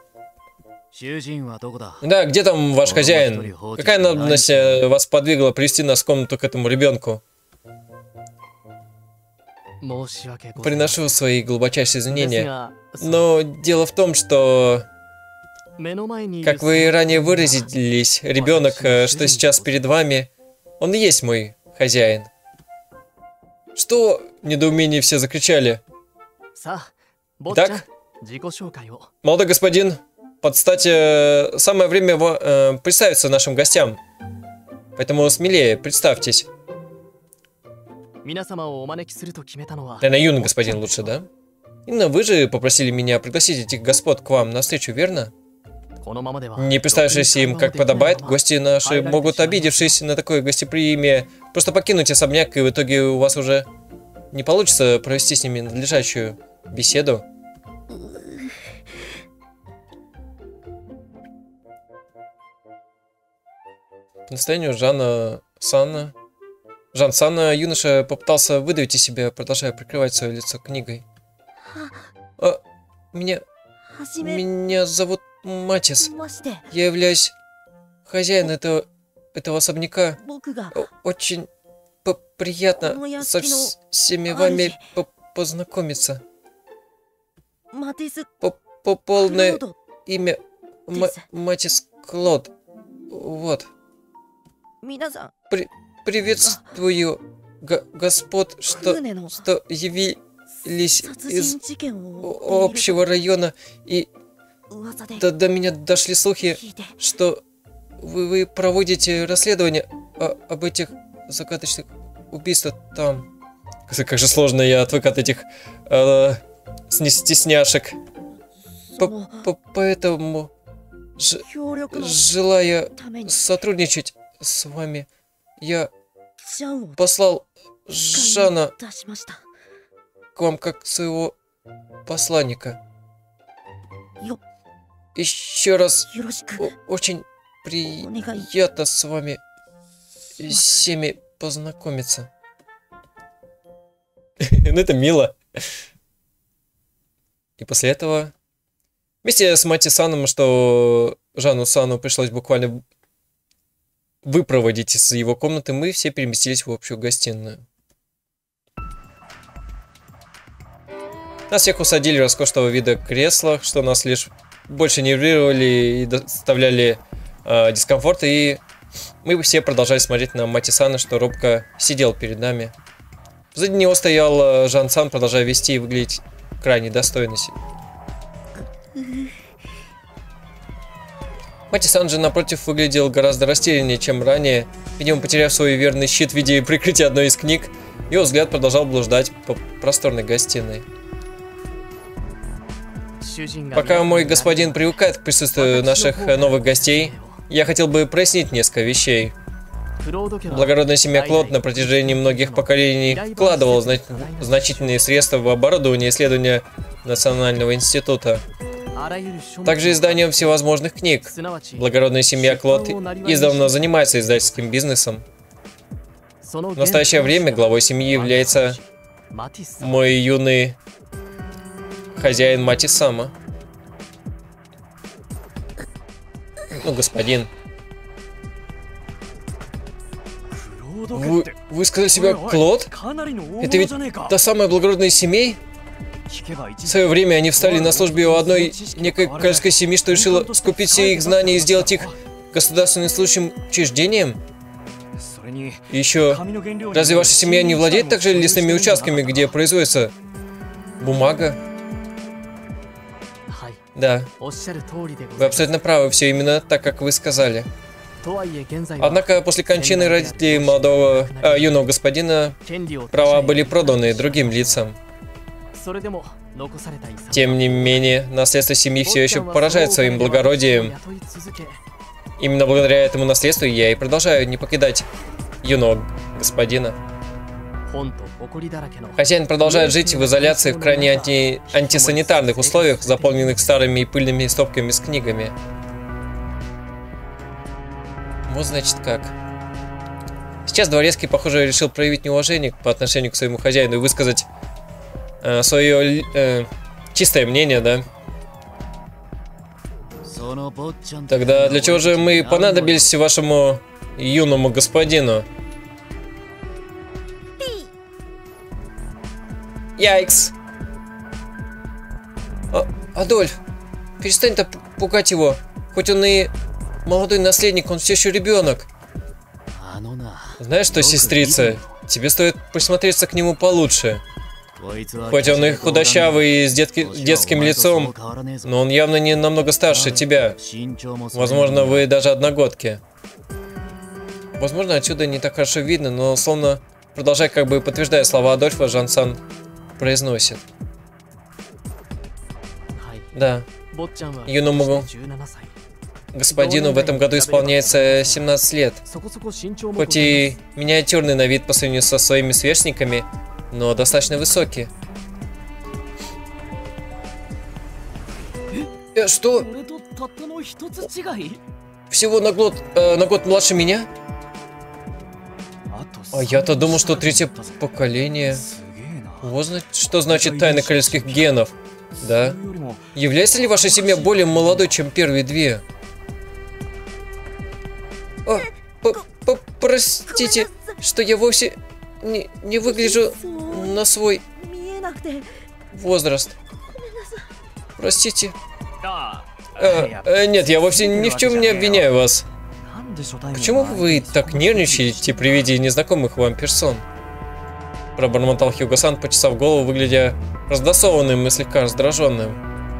Да, где там ваш хозяин? Какая надобность вас подвигла привести нас в комнату к этому ребенку? Приношу свои глубочайшие извинения. Но дело в том, что Как вы ранее выразились, ребенок, что сейчас перед вами, он и есть мой хозяин. Что? В недоумении все закричали. Итак, молодой господин, под стати, самое время э, представиться нашим гостям. Поэтому смелее, представьтесь. Наверное, юный господин лучше, да? Именно вы же попросили меня пригласить этих господ к вам на встречу, верно? Не представившись им, как подобает, гости наши могут, обидевшись на такое гостеприимие, просто покинуть особняк, и в итоге у вас уже не получится провести с ними надлежащую беседу. По настоянию Жана Сана... Жан Сана юноша попытался выдавить из себя, продолжая прикрывать свое лицо книгой. А, меня... Меня зовут Матис. Я являюсь хозяином этого, этого особняка. Очень приятно со всеми вами по познакомиться. По, по полное имя М Матис Клод. Вот. При приветствую господ, что, что явились из общего района, и до, до меня дошли слухи, что вы, вы проводите расследование о, об этих загадочных убийствах там. Как же сложно, я отвык от этих э, стесняшек. По, по, поэтому ж, желая сотрудничать с вами, я послал Жана к вам как своего посланника. Еще раз очень приятно с вами всеми познакомиться. Ну это мило. И после этого вместе с Матисаном, что Жану Сану пришлось буквально выпроводить из его комнаты, мы все переместились в общую гостиную. Нас всех усадили в роскошного вида креслах, что нас лишь больше нервировали и доставляли э, дискомфорт, и мы все продолжали смотреть на Матисана, что робко сидел перед нами. Сзади него стоял Жан Сан, продолжая вести и выглядеть крайне достойно. Матисан же, напротив, выглядел гораздо растеряннее, чем ранее. Видимо, потеряв свой верный щит в виде прикрытия одной из книг, его взгляд продолжал блуждать по просторной гостиной. Пока мой господин привыкает к присутствию наших новых гостей, я хотел бы прояснить несколько вещей. Благородная семья Клод на протяжении многих поколений вкладывала зна значительные средства в оборудование исследования Национального института. Также изданием всевозможных книг. Благородная семья Клод издавна занимается издательским бизнесом. В настоящее время главой семьи является мой юный хозяин Матисама. Ну, господин. Вы, вы сказали себя Клод? Это ведь та самая благородная семья? В свое время они встали на службе у одной некой королевской семьи, что решила скупить все их знания и сделать их государственным служащим учреждением? И еще, разве ваша семья не владеет также лесными участками, где производится бумага? Да, вы абсолютно правы, все именно так, как вы сказали. Однако после кончины родителей молодого, а, юного господина, права были проданы другим лицам. Тем не менее, наследство семьи все еще поражает своим благородием. Именно благодаря этому наследству я и продолжаю не покидать юного господина. Хозяин продолжает жить в изоляции в крайне анти... антисанитарных условиях, заполненных старыми и пыльными стопками с книгами. Вот значит как. Сейчас дворецкий, похоже, решил проявить неуважение по отношению к своему хозяину и высказать э, свое э, чистое мнение, да? Тогда для чего же мы понадобились вашему юному господину? Яйкс! А, Адольф! Перестань так пугать его. Хоть он и молодой наследник, он все еще ребенок. Знаешь что, сестрица, тебе стоит присмотреться к нему получше. Хоть он и худощавый и с детки, детским лицом, но он явно не намного старше тебя. Возможно, вы даже одногодки. Возможно, отсюда не так хорошо видно, но словно, продолжая как бы подтверждая слова Адольфа, Жан-сан произносит. Да. Юному господину в этом году исполняется семнадцать лет. Хоть и миниатюрный на вид по сравнению со своими сверстниками, но достаточно высокий. Э, что? Всего на год, э, на год младше меня? А я-то думал, что третье поколение. Вот что значит тайна королевских генов. Да? Является ли ваша семья более молодой, чем первые две? О, простите, что я вовсе не, не выгляжу на свой возраст. Простите. А, а, нет, я вовсе ни в чем не обвиняю вас. Почему вы так нервничаете при виде незнакомых вам персон? Пробормотал Хьюго-сан, почесав голову, выглядя раздосованным и слегка раздраженным.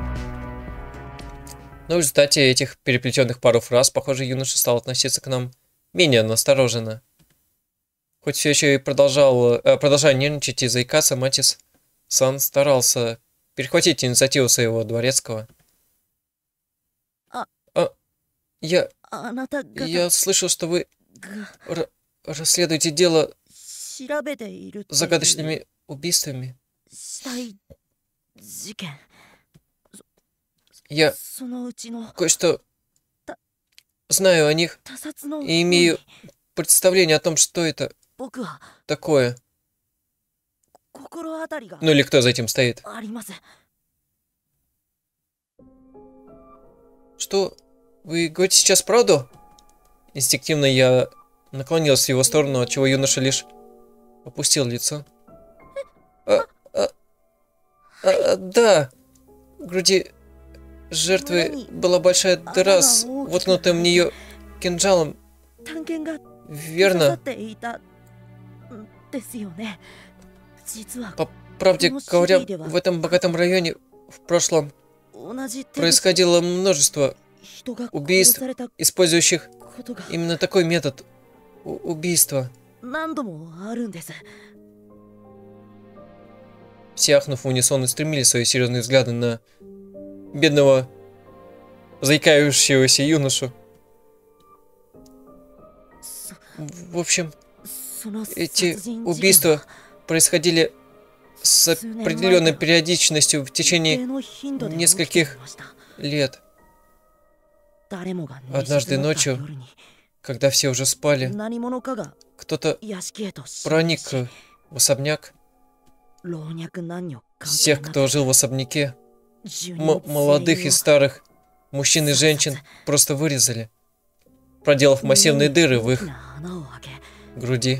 Но в результате этих переплетенных пару фраз, похоже, юноша стал относиться к нам менее настороженно. Хоть все еще и продолжал, э, продолжая нервничать и заикаться, Матис-сан старался перехватить инициативу своего дворецкого. А, я... Я слышал, что вы расследуете дело с загадочными убийствами. Я кое-что знаю о них и имею представление о том, что это такое. Ну или кто за этим стоит. Что? Вы говорите сейчас правду? Инстинктивно я наклонился в его сторону, отчего юноша лишь опустил лицо. А, а, а, да. В груди жертвы была большая дыра с воткнутым в нее кинжалом. Верно. По правде говоря, в этом богатом районе в прошлом происходило множество убийств, использующих именно такой метод убийства. Все, ахнув в унисон, устремили свои серьезные взгляды на бедного, заикающегося юношу. В общем, эти убийства происходили с определенной периодичностью в течение нескольких лет. Однажды ночью, когда все уже спали, кто-то проник в особняк. Всех, кто жил в особняке, м молодых и старых, мужчин и женщин, просто вырезали, проделав массивные дыры в их груди.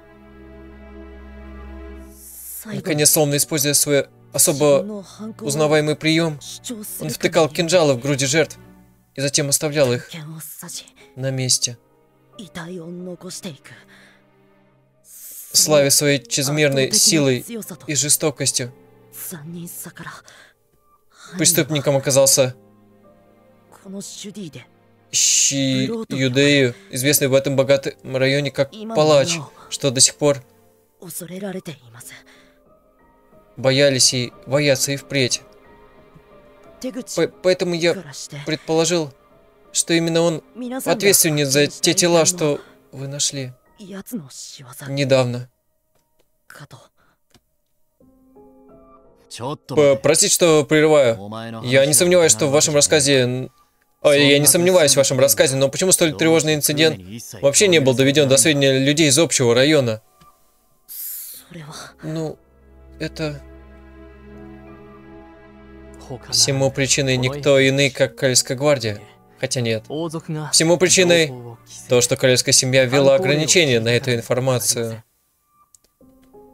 Наконец, словно используя свой особо узнаваемый прием, он втыкал кинжалы в груди жертв и затем оставлял их на месте. Славя своей чрезмерной силой и жестокостью, преступником оказался Щи Юдею, известный в этом богатом районе как палач, что до сих пор боялись и боятся и впредь. По поэтому я предположил, что именно он ответственен за те тела, что вы нашли недавно. П Простите, что прерываю. Я не сомневаюсь, что в вашем рассказе... Ой, я не сомневаюсь в вашем рассказе, но почему столь тревожный инцидент вообще не был доведен до сведения людей из общего района? Ну, это... Всему причиной никто иный, как Королевская гвардия. Хотя нет. Всему причиной то, что королевская семья ввела ограничения на эту информацию.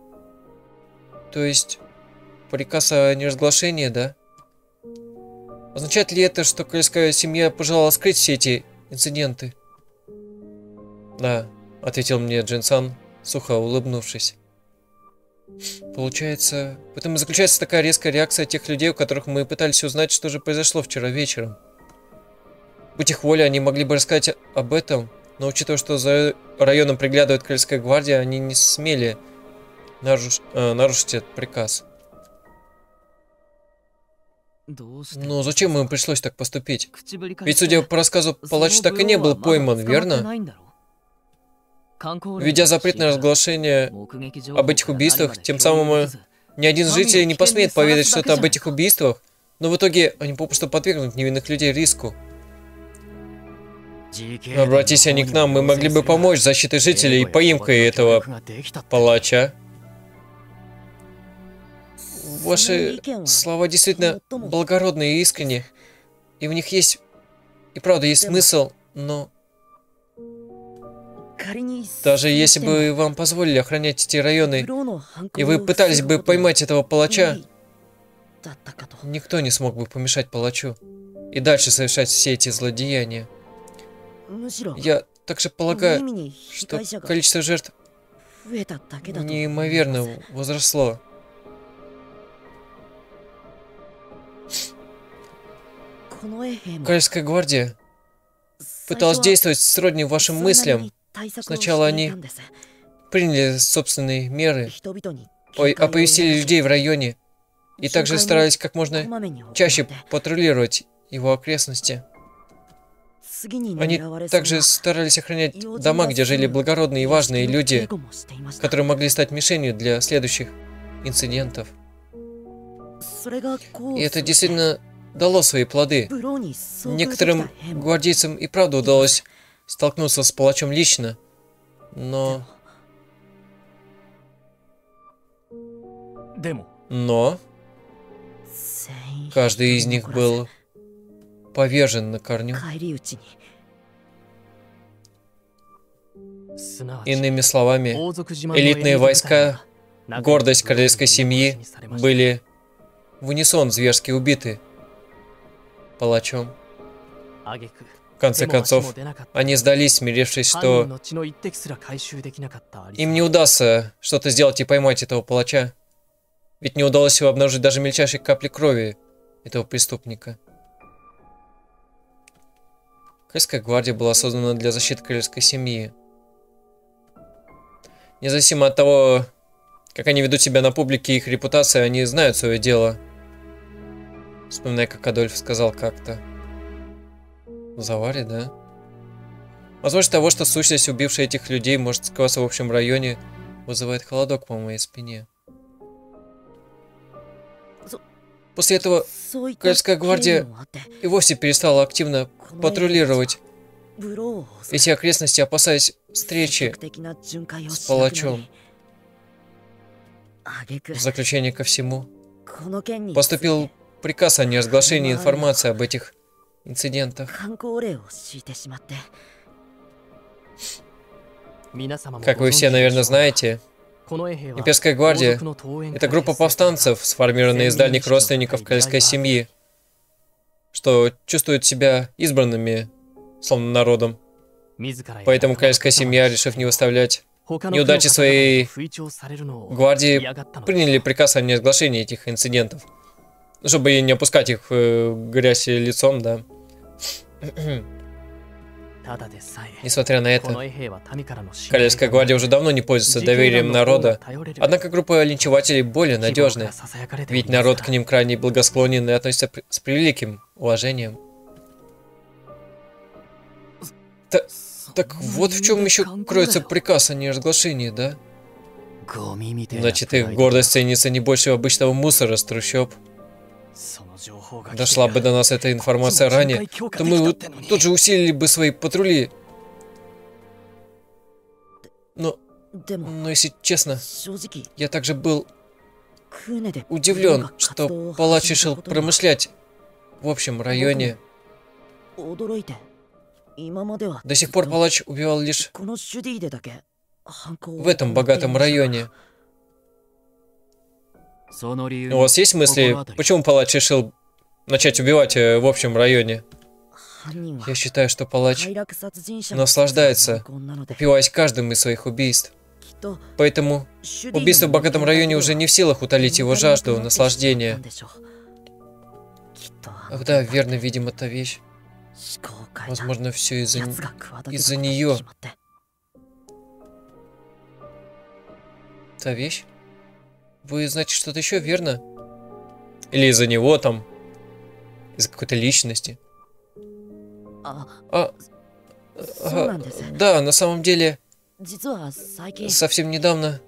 То есть, приказ о неразглашении, да? Означает ли это, что королевская семья пожелала скрыть все эти инциденты? Да, ответил мне Джин-сан, сухо улыбнувшись. Получается, в этом и заключается такая резкая реакция тех людей, у которых мы пытались узнать, что же произошло вчера вечером. Будь их воля, они могли бы рассказать об этом, но учитывая, что за районом приглядывает королевская гвардия, они не смели наруш... э, нарушить этот приказ. Но зачем им пришлось так поступить? Ведь, судя по рассказу, палач так и не был пойман, верно? Введя запрет на разглашение об этих убийствах, тем самым ни один из жителей не посмеет поведать что-то об этих убийствах, но в итоге они попросту подвергнут невинных людей риску. Обратись они к нам, мы могли бы помочь защитой жителей и поимкой этого палача. Ваши слова действительно благородные и искренние, и в них есть, и правда есть смысл, но... Даже если бы вам позволили охранять эти районы, и вы пытались бы поймать этого палача, никто не смог бы помешать палачу и дальше совершать все эти злодеяния. Я также полагаю, что количество жертв неимоверно возросло. Королевская гвардия пыталась действовать сродни вашим мыслям. Сначала они приняли собственные меры, оповестили людей в районе и также старались как можно чаще патрулировать его окрестности. Они также старались охранять дома, где жили благородные и важные люди, которые могли стать мишенью для следующих инцидентов. И это действительно дало свои плоды. Некоторым гвардейцам и правда удалось столкнуться с палачом лично, но... Но... Каждый из них был повержен на корню. Иными словами, элитные войска, гордость королевской семьи, были в унисон зверски убиты палачом. В конце концов, они сдались, смирившись, что им не удастся что-то сделать и поймать этого палача. Ведь не удалось его обнаружить даже мельчайшей капли крови этого преступника. Королевская гвардия была создана для защиты королевской семьи. Независимо от того, как они ведут себя на публике и их репутация, они знают свое дело. Вспоминая, как Адольф сказал как-то. Заваре, да? Возможно, того, что сущность, убившая этих людей, может скрываться в общем районе, вызывает холодок по моей спине. После этого Королевская гвардия и вовсе перестала активно патрулировать эти окрестности, опасаясь встречи с палачом. В заключение ко всему, поступил приказ о неразглашении информации об этих инцидентах. Как вы все, наверное, знаете, Имперская гвардия — это группа повстанцев, сформированная из дальних родственников королевской семьи, что чувствуют себя избранными, словно народом. Поэтому королевская семья, решив не выставлять неудачи своей гвардии, приняли приказ о неразглашении этих инцидентов, чтобы не опускать их в грязь лицом, да. Несмотря на это, Королевская гвардия уже давно не пользуется доверием народа, однако группа линчевателей более надежная, ведь народ к ним крайне благосклонен и относится с превеликим уважением. Та так вот в чем еще кроется приказ о неразглашении, да? Значит, их гордость ценится не больше обычного мусора с трущоб. Дошла бы до нас эта информация ранее, то мы тут же усилили бы свои патрули. Но, но если честно, я также был удивлен, что палач решил промышлять в общем районе. До сих пор палач убивал лишь в этом богатом районе. У вас есть мысли, почему палач решил начать убивать в общем районе. Я считаю, что палач наслаждается, упиваясь каждым из своих убийств. Поэтому убийство в богатом районе уже не в силах утолить его жажду наслаждения. Ах да, верно, видимо, та вещь. Возможно, все из-за из-за нее. Та вещь? Вы знаете что-то еще, верно? Или из-за него там? Из-за какой-то личности? А, а, да, на самом деле, совсем недавно...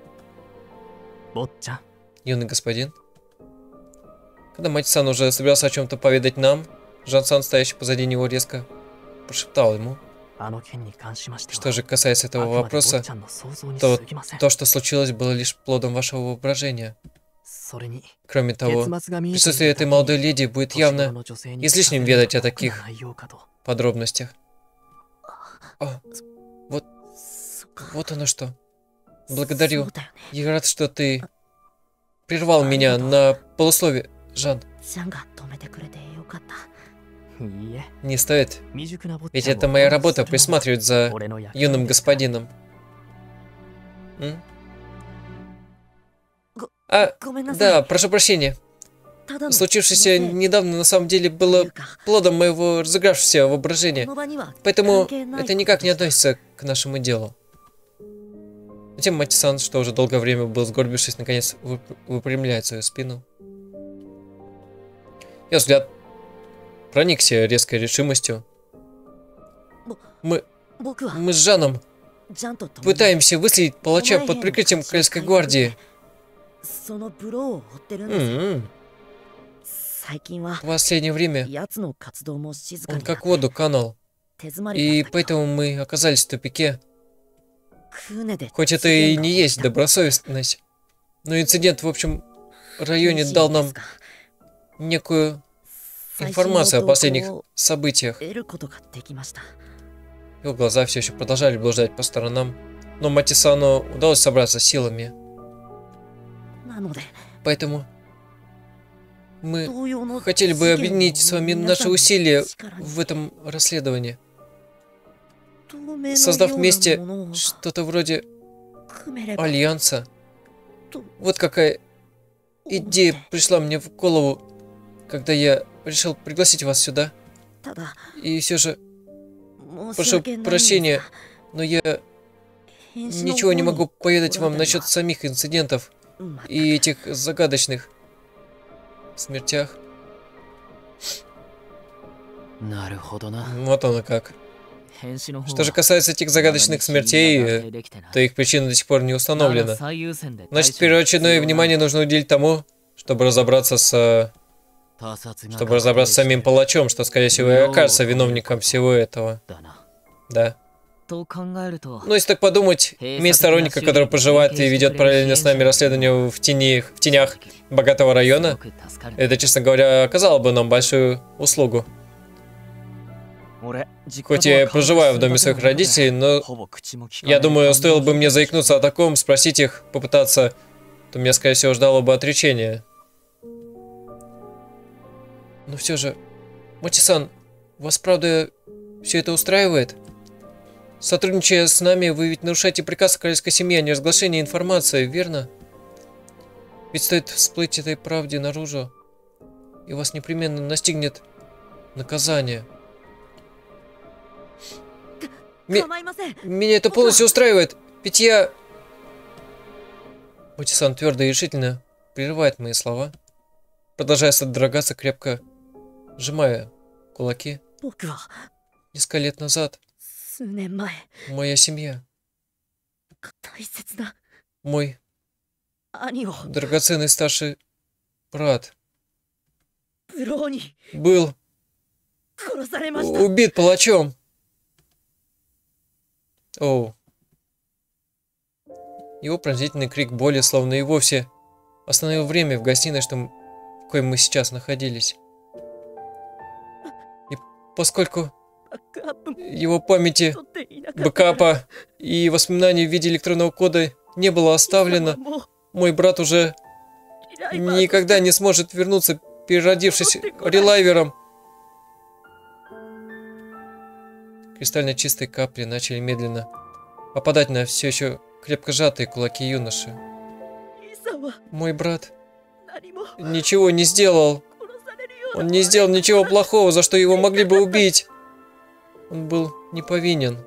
Юный господин. Когда Мати-сан уже собирался о чем-то поведать нам, Жан-сан, стоящий позади него, резко прошептал ему. Что же касается этого вопроса, то то, что случилось, было лишь плодом вашего воображения. Кроме того, присутствие этой молодой леди будет явно излишним ведать о таких подробностях. О, вот, вот оно что. Благодарю. Я рад, что ты прервал меня на полуслове, Жан. Не стоит. Ведь это моя работа присматривать за юным господином. М? А, да, прошу прощения. Случившееся недавно на самом деле было плодом моего разыгравшегося воображения. Поэтому это никак не относится к нашему делу. Затем Мати-сан, что уже долгое время был сгорбившись, наконец выпрямляет свою спину. Ее взгляд проникся резкой решимостью. Мы, мы с Жаном пытаемся выследить палача под прикрытием Королевской гвардии. М-м-м. В последнее время он как в воду канул. И поэтому мы оказались в тупике. Хоть это и не есть добросовестность, но инцидент в общем районе дал нам некую информацию о последних событиях. Его глаза все еще продолжали блуждать по сторонам, но Мати-сану удалось собраться силами. Поэтому мы хотели бы объединить с вами наши усилия в этом расследовании, создав вместе что-то вроде альянса. Вот какая идея пришла мне в голову, когда я решил пригласить вас сюда. И все же, прошу прощения, но я ничего не могу поведать вам насчет самих инцидентов и этих загадочных смертях. Вот оно как. Что же касается этих загадочных смертей, то их причина до сих пор не установлена. Значит, первоочередное внимание нужно уделить тому, чтобы разобраться с... Чтобы разобраться с самим палачом, что, скорее всего, и окажется виновником всего этого. Да. Ну, если так подумать, иметь сторонника, который проживает и ведет параллельно с нами расследование в, тени, в тенях богатого района, это, честно говоря, оказало бы нам большую услугу. Хоть я и проживаю в доме своих родителей, но я думаю, стоило бы мне заикнуться о таком, спросить их, попытаться, то меня, скорее всего, ждало бы отречение. Но все же, Мати-сан, вас правда все это устраивает? Сотрудничая с нами, вы ведь нарушаете приказ королевской семьи о неразглашении информации, верно? Ведь стоит всплыть этой правде наружу, и вас непременно настигнет наказание. Ме- Меня это полностью устраивает, ведь я... Мати-сан твердо и решительно прерывает мои слова, продолжая содрогаться, крепко сжимая кулаки. Несколько лет назад моя семья, мой драгоценный старший брат был убит палачом. Оу. Его пронзительный крик боли словно и вовсе остановил время в гостиной, что мы, в коем мы сейчас находились. И поскольку его памяти, бэкапа и воспоминаний в виде электронного кода не было оставлено, мой брат уже никогда не сможет вернуться переродившись релайвером. Кристально чистые капли начали медленно попадать на все еще крепко сжатые кулаки юноши. Мой брат ничего не сделал. Он не сделал ничего плохого, за что его могли бы убить. Он был не повинен.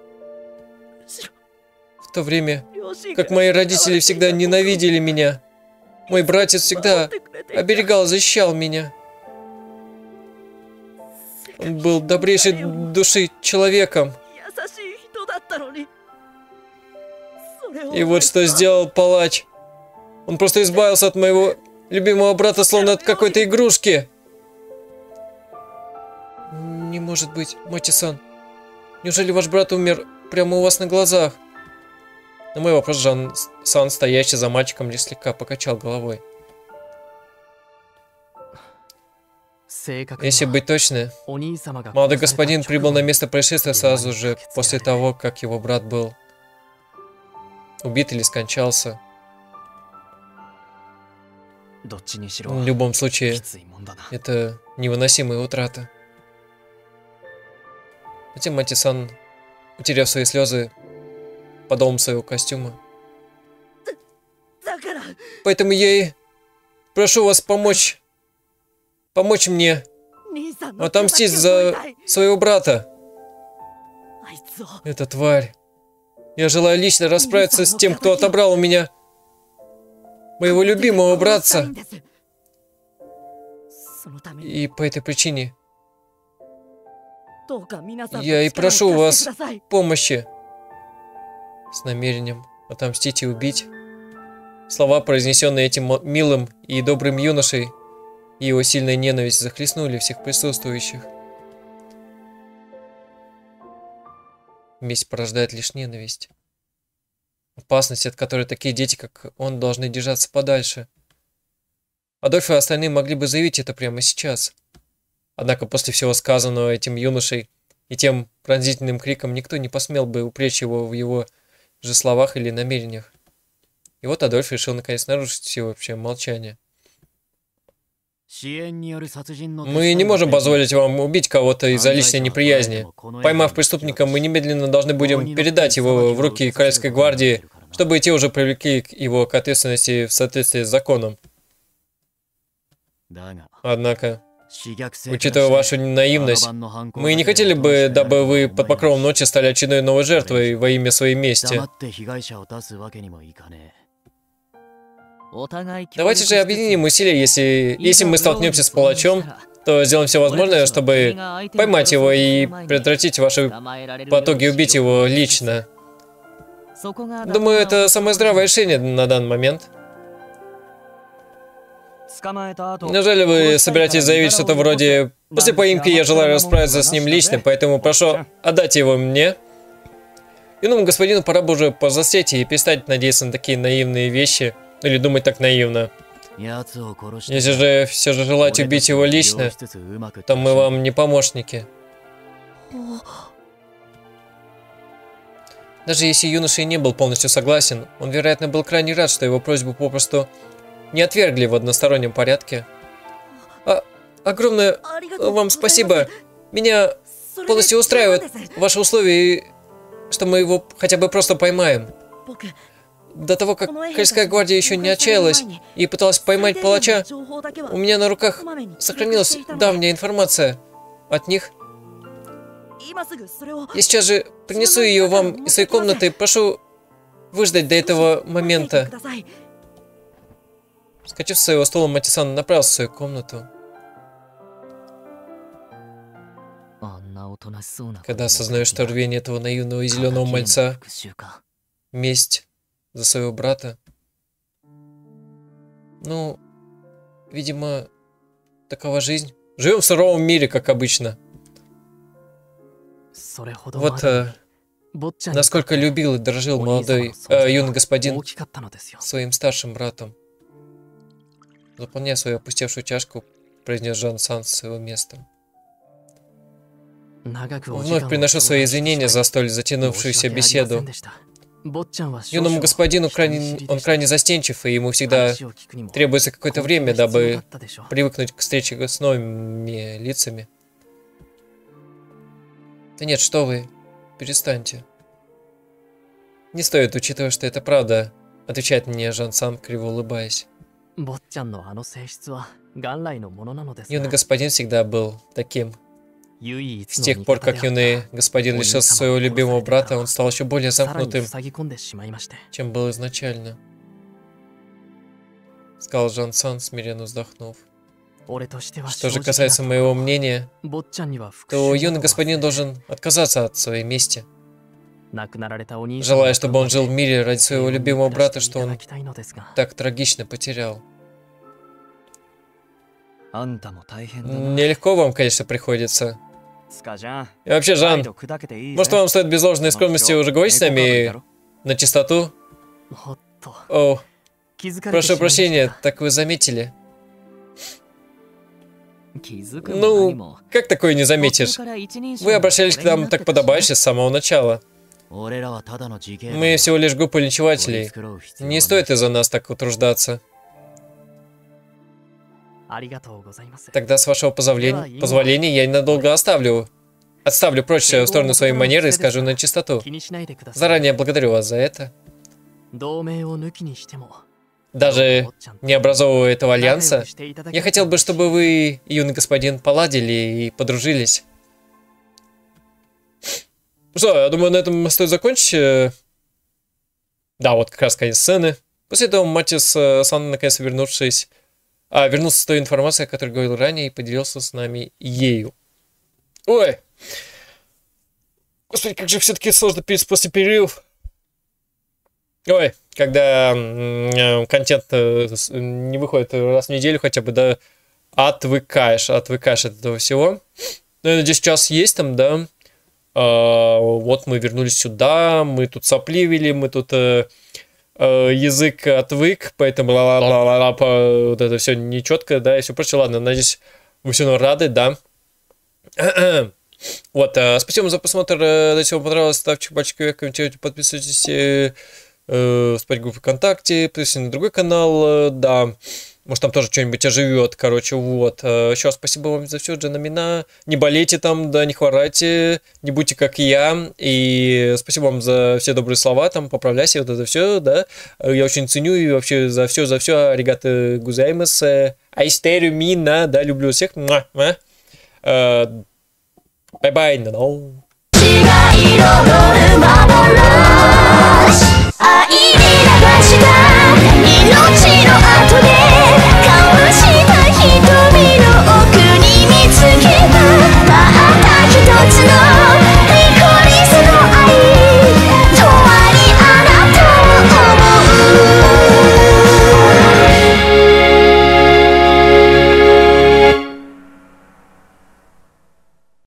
В то время, как мои родители всегда ненавидели меня, мой братец всегда оберегал, защищал меня. Он был добрейшей души человеком. И вот что сделал палач. Он просто избавился от моего любимого брата, словно от какой-то игрушки. Не может быть, Моти-сан. Неужели ваш брат умер прямо у вас на глазах? На мой вопрос Жан-сан, стоящий за мальчиком, лишь слегка покачал головой. Если быть точным, молодой господин прибыл на место происшествия сразу же после того, как его брат был убит или скончался. В любом случае, это невыносимая утрата. Затем Моти-сан, утеряв свои слезы подолом своего костюма. Поэтому я и прошу вас помочь, помочь мне отомстить за своего брата. Эта тварь. Я желаю лично расправиться с тем, кто отобрал у меня моего любимого братца. И по этой причине я и прошу вас помощи. С намерением отомстить и убить. Слова, произнесенные этим милым и добрым юношей, и его сильная ненависть захлестнули всех присутствующих. Месть порождает лишь ненависть. Опасность, от которой такие дети, как он, должны держаться подальше. Адольф и остальные могли бы заявить это прямо сейчас. Однако после всего сказанного этим юношей и тем пронзительным криком никто не посмел бы упречь его в его же словах или намерениях. И вот Адольф решил наконец нарушить всеобщее молчание. Мы не можем позволить вам убить кого-то из-за личной неприязни. Поймав преступника, мы немедленно должны будем передать его в руки Королевской гвардии, чтобы те уже привлекли его к ответственности в соответствии с законом. Однако, учитывая вашу наивность, мы не хотели бы, дабы вы под покровом ночи стали очередной новой жертвой во имя своей мести. Давайте же объединим усилия, если, если мы столкнемся с палачом, то сделаем все возможное, чтобы поймать его и предотвратить ваши потуги убить его лично. Думаю, это самое здравое решение на данный момент. Неужели вы собираетесь заявить что-то вроде «После поимки я желаю расправиться с ним лично, поэтому прошу отдать его мне»? Юному господину пора бы уже повзрослеть и перестать надеяться на такие наивные вещи, или думать так наивно. Если же все же желаете убить его лично, то мы вам не помощники. Даже если юноша и не был полностью согласен, он, вероятно, был крайне рад, что его просьбу попросту не отвергли в одностороннем порядке. А, огромное вам спасибо. Меня полностью устраивают ваши условия, что мы его хотя бы просто поймаем. До того, как Королевская гвардия еще не отчаялась и пыталась поймать палача, у меня на руках сохранилась давняя информация от них. Я сейчас же принесу ее вам из своей комнаты. Прошу выждать до этого момента. Вскочив с своего стула, Моти-сан направился в свою комнату. Когда осознаешь, что рвение этого наивного и зеленого мальца, месть за своего брата, ну, видимо, такова жизнь. Живем в суровом мире, как обычно. Вот э, насколько любил и дорожил молодой э, юный господин своим старшим братом. Заполняя свою опустевшую чашку, произнес Жан-сан с своего места. Вновь приношу свои извинения за столь затянувшуюся беседу. Юному господину крайне, он крайне застенчив, и ему всегда требуется какое-то время, дабы привыкнуть к встрече с новыми лицами. Да нет, что вы, перестаньте. Не стоит, учитывая, что это правда, отвечает мне Жан-сан, криво улыбаясь. Юный господин всегда был таким. С тех пор, как юный господин лишился своего любимого брата, он стал еще более замкнутым, чем был изначально. Сказал Жан-сан, смиренно вздохнув. Что же касается моего мнения, то юный господин должен отказаться от своей мести. Желая, чтобы он жил в мире ради своего любимого брата, что он так трагично потерял. Нелегко вам, конечно, приходится. И вообще, Жан, может, вам стоит без ложной скромности уже говорить с нами на чистоту? О, прошу прощения, так вы заметили? Ну, как такое не заметишь? Вы обращались к нам так подобающе с самого начала. Мы всего лишь группа линчевателей. Не стоит из-за нас так утруждаться. Тогда, с вашего позволения, позволения, я ненадолго оставлю. Отставлю прочь в сторону своей манеры и скажу на чистоту. Заранее благодарю вас за это. Даже не образовывая этого альянса, я хотел бы, чтобы вы, юный господин, поладили и подружились. Что, я думаю, на этом стоит закончить. Да, вот как раз конец сцены. После этого Матис Сан, наконец вернувшись, а, вернулся с той информацией, о которой говорил ранее, и поделился с нами ею. Ой! Господи, как же все-таки сложно после перерывов. Ой, когда контент не выходит раз в неделю хотя бы, да, отвыкаешь, отвыкаешь от этого всего. Ну, я надеюсь, сейчас есть там, да. А, вот мы вернулись сюда, мы тут сопливили, мы тут а, а, язык отвык, поэтому ла-ла-ла-ла, вот это все нечетко, да, и все прочее. Ладно, надеюсь, вы все равно рады, да. Вот, а, спасибо за просмотр, если вам понравилось, ставьте пальчик вверх, комментируйте, подписывайтесь, э, э, в группе ВКонтакте, подписывайтесь на другой канал, э, да. Может, там тоже что-нибудь оживет, короче, вот. Еще раз спасибо вам за все, Джанамина. Не болейте там, да, не хворайте, не будьте как я. И спасибо вам за все добрые слова, там, поправляйся, вот это все, да. Я очень ценю и вообще за все, за все. Аригато гузаймас. Айстерю мина, да, люблю всех. Бай-бай, no.